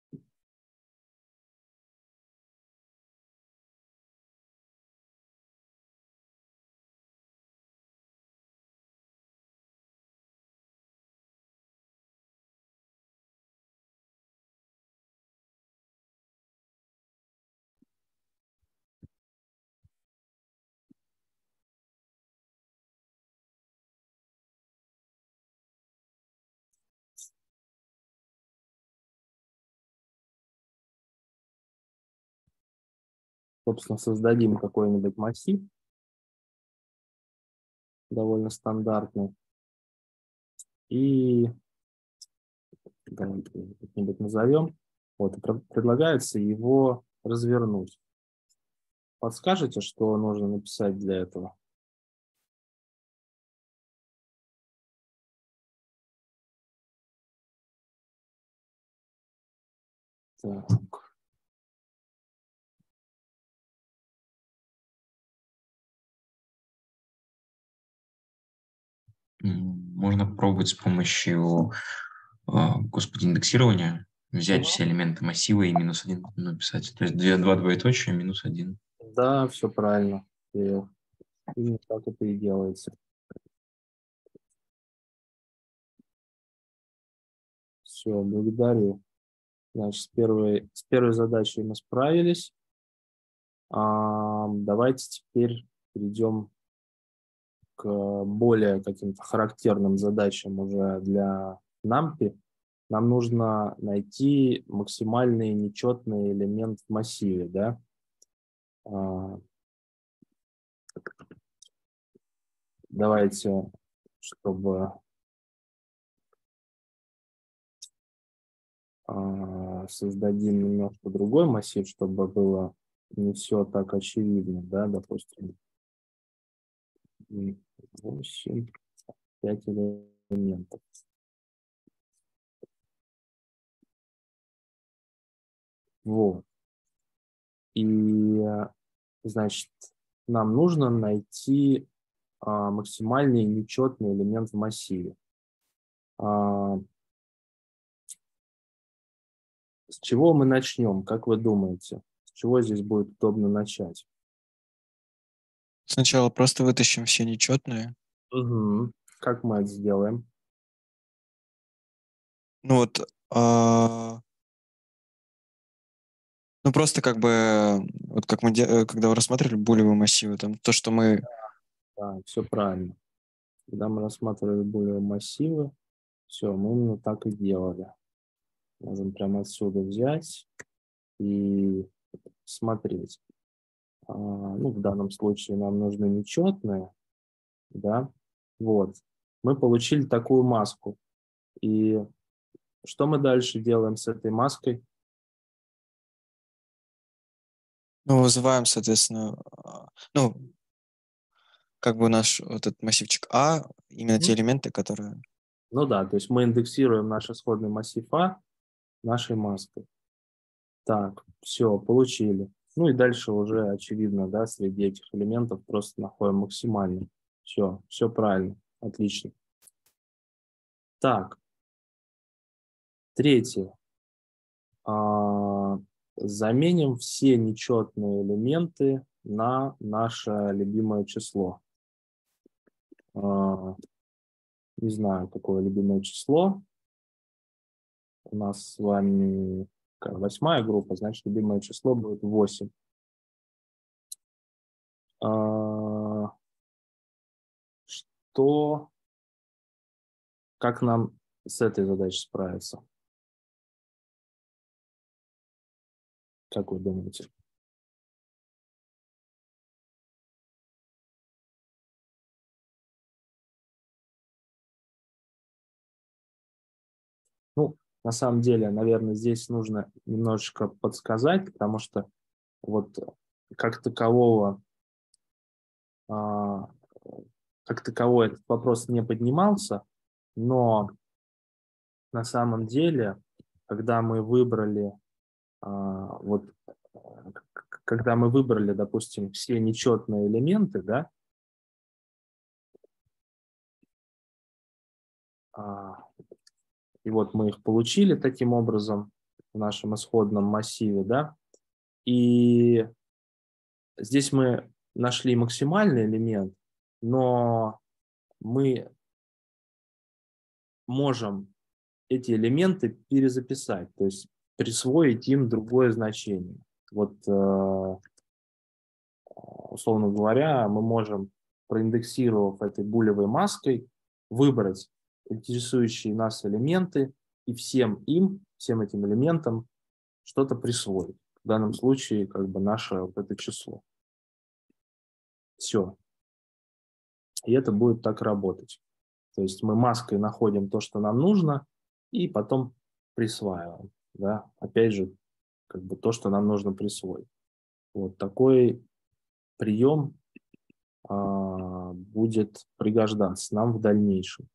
Собственно, создадим какой-нибудь массив, довольно стандартный, и как-нибудь назовем. Вот, предлагается его развернуть. Подскажете, что нужно написать для этого? Так. Можно попробовать с помощью, индексирования взять все элементы массива и -1 написать. То есть два двоеточия, -1. Да, все правильно. И так это и делается. Все, благодарю. Значит, с первой задачей мы справились. Давайте теперь перейдем к более каким-то характерным задачам уже для NumPy. Нам нужно найти максимальный нечетный элемент в массиве, да? Давайте, чтобы создадим немножко другой массив, чтобы было не все так очевидно, да, допустим, 8, 5 элементов. Вот. И, значит, нам нужно найти максимальный нечетный элемент в массиве. С чего мы начнем, как вы думаете? С чего здесь будет удобно начать? Сначала просто вытащим все нечетные. Угу. Как мы это сделаем? Ну вот, ну просто как бы, вот как мы, когда вы рассматривали булевые массивы, там то, что мы... Да, все правильно. Когда мы рассматривали булевые массивы, все, мы именно так и делали. Можем прямо отсюда взять и смотреть. Ну, в данном случае нам нужны нечетные, да, вот. Мы получили такую маску. И что мы дальше делаем с этой маской? Ну, вызываем, соответственно, ну, как бы наш вот этот массивчик А, именно те элементы, которые... Ну да, то есть мы индексируем наш исходный массив А нашей маской. Так, все, получили. Ну и дальше уже очевидно, да, среди этих элементов просто находим максимальный. Все правильно, отлично. Так, третье. Заменим все нечетные элементы на наше любимое число. Не знаю, какое любимое число. У нас с вами 8-я группа, значит, любимое число будет 8. Как нам с этой задачей справиться? Как вы думаете? Ну, на самом деле, наверное, здесь нужно немножечко подсказать, потому что вот как такового, а, как таковой этот вопрос не поднимался, но на самом деле, когда мы выбрали, вот, когда мы выбрали, допустим, все нечетные элементы, да, и вот мы их получили таким образом в нашем исходном массиве, да, и здесь мы нашли максимальный элемент, но мы можем эти элементы перезаписать, то есть присвоить им другое значение. Вот, условно говоря, мы можем, проиндексировав этой булевой маской, выбрать интересующие нас элементы и всем этим элементам что-то присвоить. В данном случае как бы наше вот это число. Все. И это будет так работать. То есть мы маской находим то, что нам нужно, и потом присваиваем. Да? Опять же, как бы то, что нам нужно присвоить. Вот такой прием будет пригождаться нам в дальнейшем.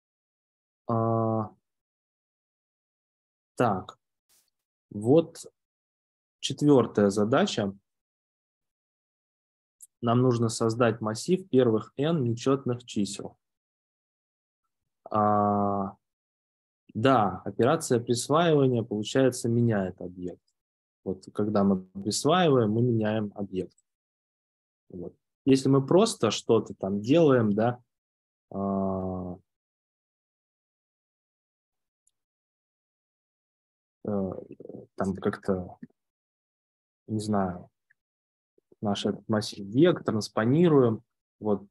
Так, вот четвертая задача. Нам нужно создать массив первых n нечетных чисел. Да, операция присваивания, получается, меняет объект. Вот когда мы присваиваем, мы меняем объект. Вот. Если мы просто что-то там делаем, да, там как-то, не знаю, наш этот массив век транспонируем, вот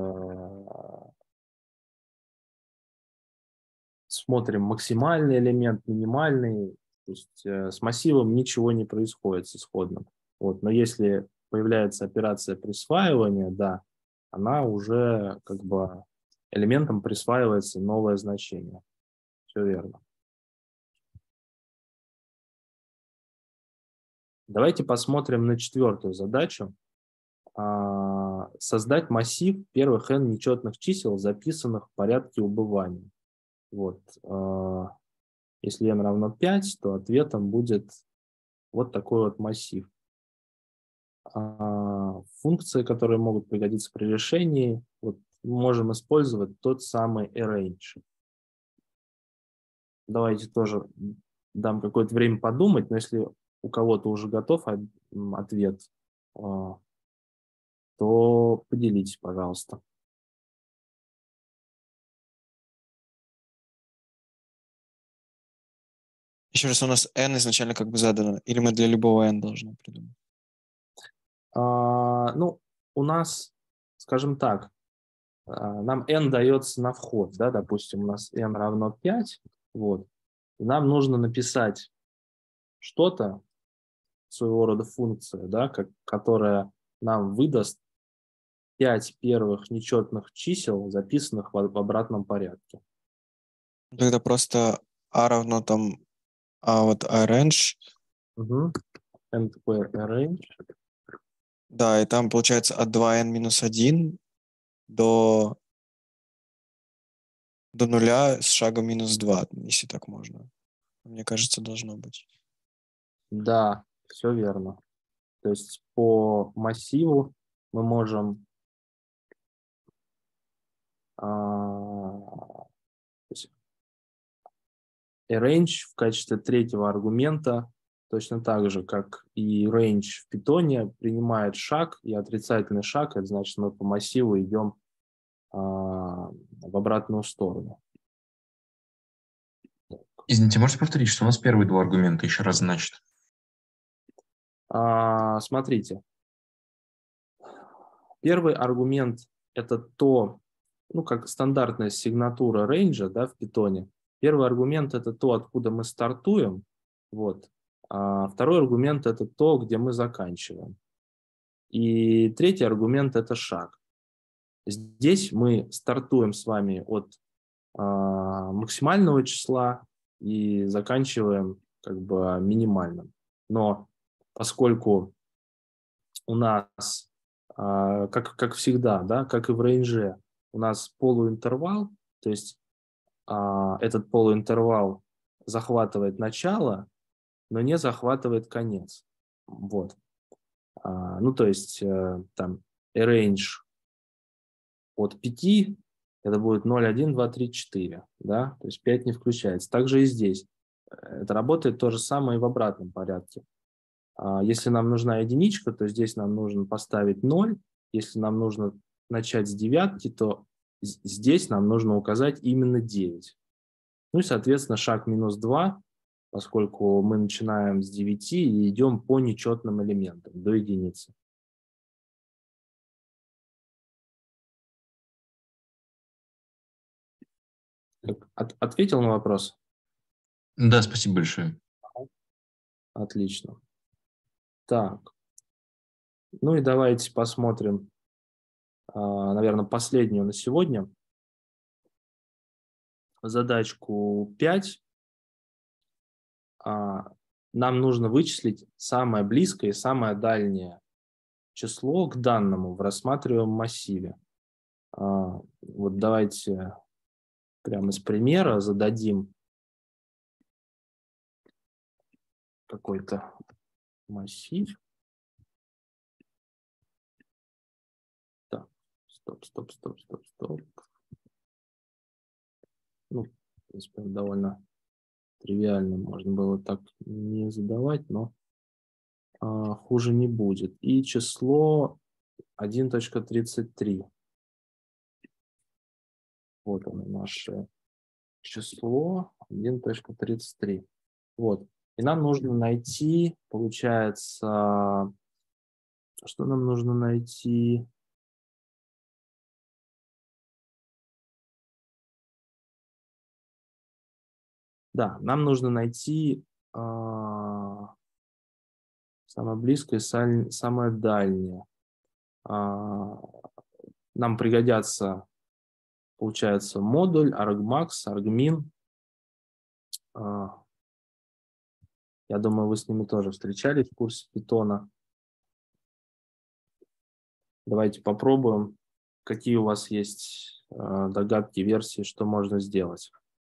смотрим максимальный элемент, минимальный, то есть с массивом ничего не происходит с исходным. Вот. Но если появляется операция присваивания, да, она уже как бы элементом присваивается новое значение. Все верно. Давайте посмотрим на четвертую задачу. Создать массив первых n нечетных чисел, записанных в порядке убывания. Вот. Если n равно 5, то ответом будет вот такой вот массив. Функции, которые могут пригодиться при решении, вот, можем использовать тот самый arrange. Давайте тоже дам какое-то время подумать, но если у кого-то уже готов ответ, то поделитесь, пожалуйста. Еще раз, у нас n изначально как бы задано, или мы для любого n должны придумать? Ну, у нас, скажем так, нам n дается на вход, да, допустим, у нас n равно 5, вот, и нам нужно написать что-то, своего рода функция, да, которая нам выдаст 5 первых нечетных чисел, записанных в обратном порядке. Тогда просто a равно там вот arrange. n такой arrange. Да, и там получается от 2n минус 1 до нуля с шагом минус 2, если так можно. Мне кажется, должно быть. Да, все верно. То есть по массиву мы можем arrange в качестве третьего аргумента, точно так же, как и range в питоне, принимает шаг, и отрицательный шаг, это значит, мы по массиву идем в обратную сторону. Извините, можете повторить, что у нас первые два аргумента еще раз значит? Смотрите. Первый аргумент – это то, ну, как стандартная сигнатура рейнджа, да, в питоне. Первый аргумент – это то, откуда мы стартуем, вот. А второй аргумент – это то, где мы заканчиваем. И третий аргумент – это шаг. Здесь мы стартуем с вами от максимального числа и заканчиваем как бы минимальным. Но поскольку у нас, как всегда, да, как и в рейнже, у нас полуинтервал, то есть этот полуинтервал захватывает начало, но не захватывает конец. Вот. Ну, то есть там range от 5, это будет 0, 1, 2, 3, 4, да, то есть 5 не включается. Также и здесь. Это работает то же самое и в обратном порядке. Если нам нужна единичка, то здесь нам нужно поставить 0. Если нам нужно начать с девятки, то здесь нам нужно указать именно 9. Ну и, соответственно, шаг минус 2, поскольку мы начинаем с 9 и идем по нечетным элементам до единицы. Ответил на вопрос? Да, спасибо большое. Отлично. Так. Ну и давайте посмотрим, наверное, последнюю на сегодня. Задачку 5. Нам нужно вычислить самое близкое и самое дальнее число к данному в рассматриваемом массиве. Вот давайте прямо из примера зададим какой-то массив. Так, стоп. Ну, в принципе, довольно тривиально, можно было так не задавать, но хуже не будет. И число 1.33. Вот оно, наше число 1.33. Вот. И нам нужно найти, получается, что нам нужно найти? Да, нам нужно найти самое близкое и самое дальнее. Нам пригодятся, получается, модуль, argmax, argmin. Я думаю, вы с ними тоже встречались в курсе Python. Давайте попробуем, какие у вас есть догадки, версии, что можно сделать.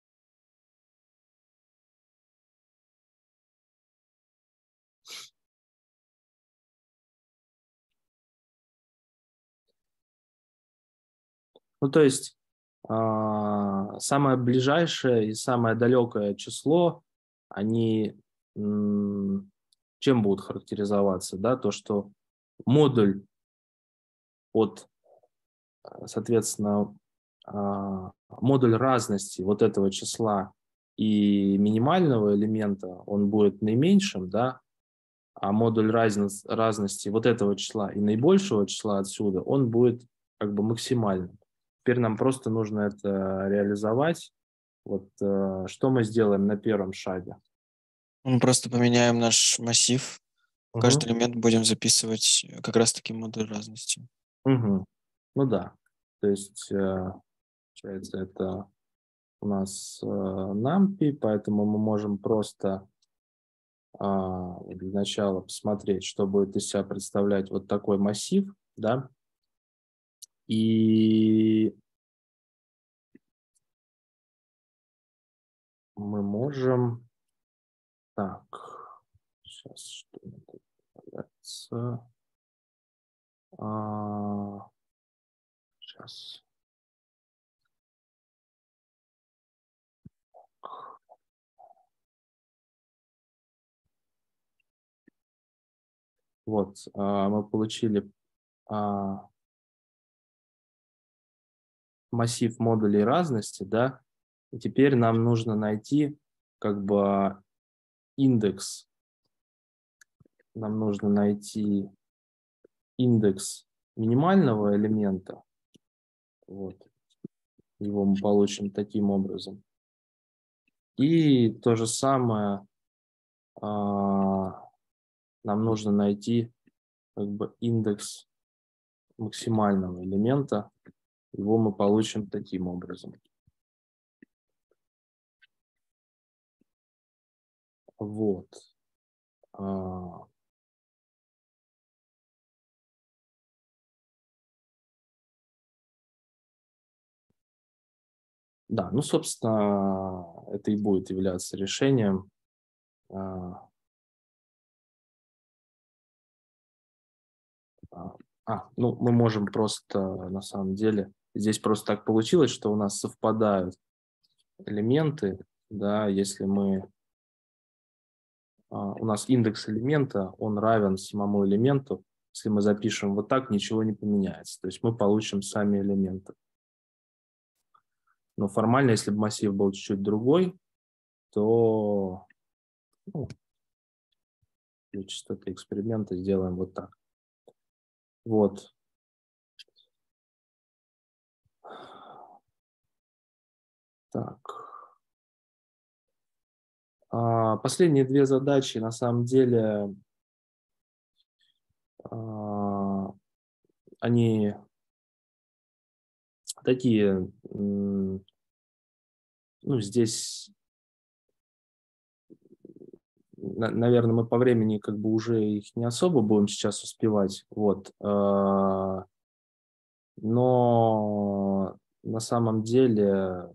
Ну, то есть самое ближайшее и самое далекое число, они чем будут характеризоваться? Да? То, что модуль от, соответственно, модуль разности вот этого числа и минимального элемента, он будет наименьшим, да? А модуль разности вот этого числа и наибольшего числа отсюда, он будет как бы максимальным. Теперь нам просто нужно это реализовать. Вот что мы сделаем на первом шаге? Мы просто поменяем наш массив. В каждый элемент будем записывать как раз-таки модуль разности. Ну да. То есть, получается, это у нас NumPy, поэтому мы можем просто для начала посмотреть, что будет из себя представлять вот такой массив, да, и мы можем, так, сейчас что-нибудь появится, сейчас. Вот, мы получили массив модулей разности, да, и теперь нам нужно найти как бы индекс. Нам нужно найти индекс минимального элемента. Вот. Его мы получим таким образом. И то же самое нам нужно найти как бы индекс максимального элемента. Его мы получим таким образом. Вот. Да, ну, собственно, это и будет являться решением. Ну, мы можем просто, на самом деле, здесь просто так получилось, что у нас совпадают элементы, да, если мы, у нас индекс элемента, он равен самому элементу, если мы запишем вот так, ничего не поменяется, то есть мы получим сами элементы. Но формально, если бы массив был чуть-чуть другой, то для чистоты эксперимента сделаем вот так. Вот. Так. Последние две задачи, на самом деле, они такие, ну, здесь, наверное, мы по времени как бы уже их не особо будем сейчас успевать, вот, но на самом деле,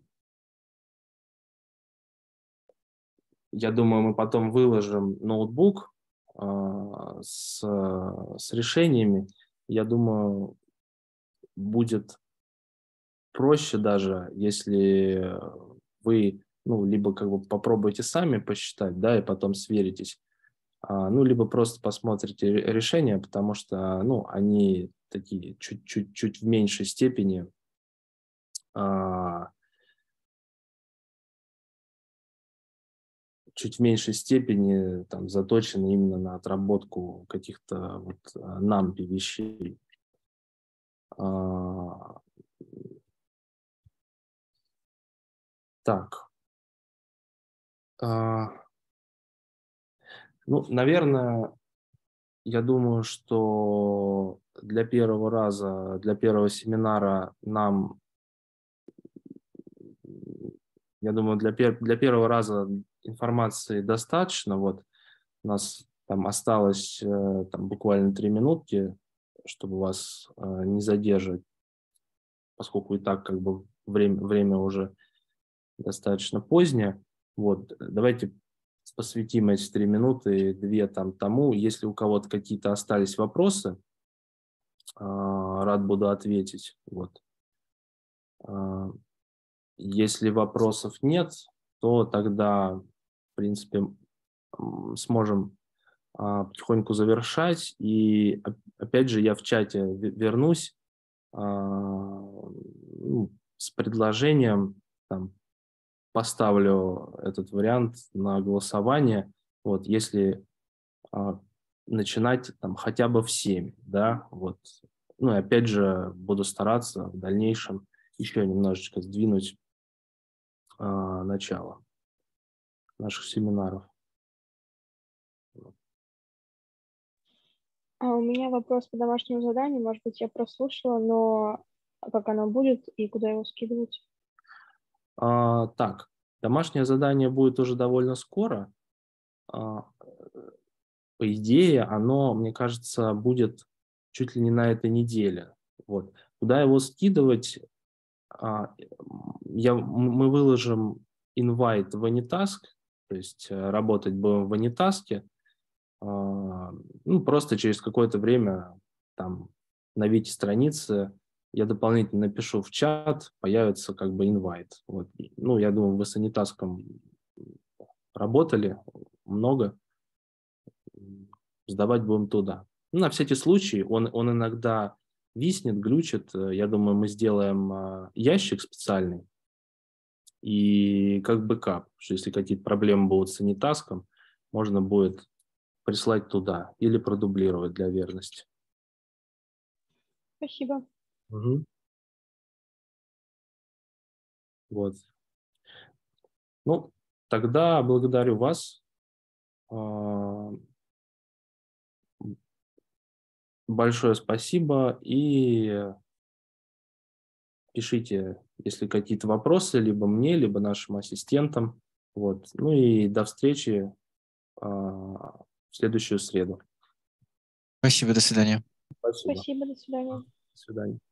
я думаю, мы потом выложим ноутбук с решениями, я думаю, будет проще даже, если вы, ну, либо как бы попробуйте сами посчитать, да, и потом сверитесь, ну, либо просто посмотрите решения, потому что, ну, они такие чуть в меньшей степени там заточены именно на отработку каких-то вот NumPy вещей. Так. Ну, наверное, я думаю, что для первого раза, для первого семинара нам, я думаю, для первого раза информации достаточно. Вот у нас там осталось там буквально 3 минутки, чтобы вас не задерживать, поскольку и так как бы время уже достаточно позднее. Вот, давайте посвятим эти 3 минуты, 2 там тому. Если у кого-то какие-то остались вопросы, рад буду ответить. Вот. Если вопросов нет, то тогда, в принципе, сможем потихоньку завершать. И опять же, я в чате вернусь с предложением, там, поставлю этот вариант на голосование. Вот, если начинать там хотя бы в 7, да, вот. Ну и опять же буду стараться в дальнейшем еще немножечко сдвинуть начало наших семинаров. У меня вопрос по домашнему заданию. Может быть, я прослушала, но как оно будет и куда его скидывать? Так, домашнее задание будет уже довольно скоро. По идее, оно, мне кажется, будет чуть ли не на этой неделе. Вот. Куда его скидывать? Мы выложим invite в Anytask, то есть работать будем в Anytask. Ну, просто через какое-то время там на Вите странице я дополнительно напишу в чат, появится как бы invite. Вот. Ну, я думаю, вы с Anytask работали много, сдавать будем туда. Ну, на всякий случай, он иногда виснет, глючит. Я думаю, мы сделаем ящик специальный и как бэкап, что если какие-то проблемы будут с Anytask, можно будет прислать туда или продублировать для верности. Спасибо. Угу. Вот. Ну, Тогда благодарю вас. А, Большое спасибо. И пишите, если какие-то вопросы, либо мне, либо нашим ассистентам. Вот. Ну и до встречи в следующую среду. Спасибо, до свидания. Спасибо. Спасибо, до свидания. До свидания.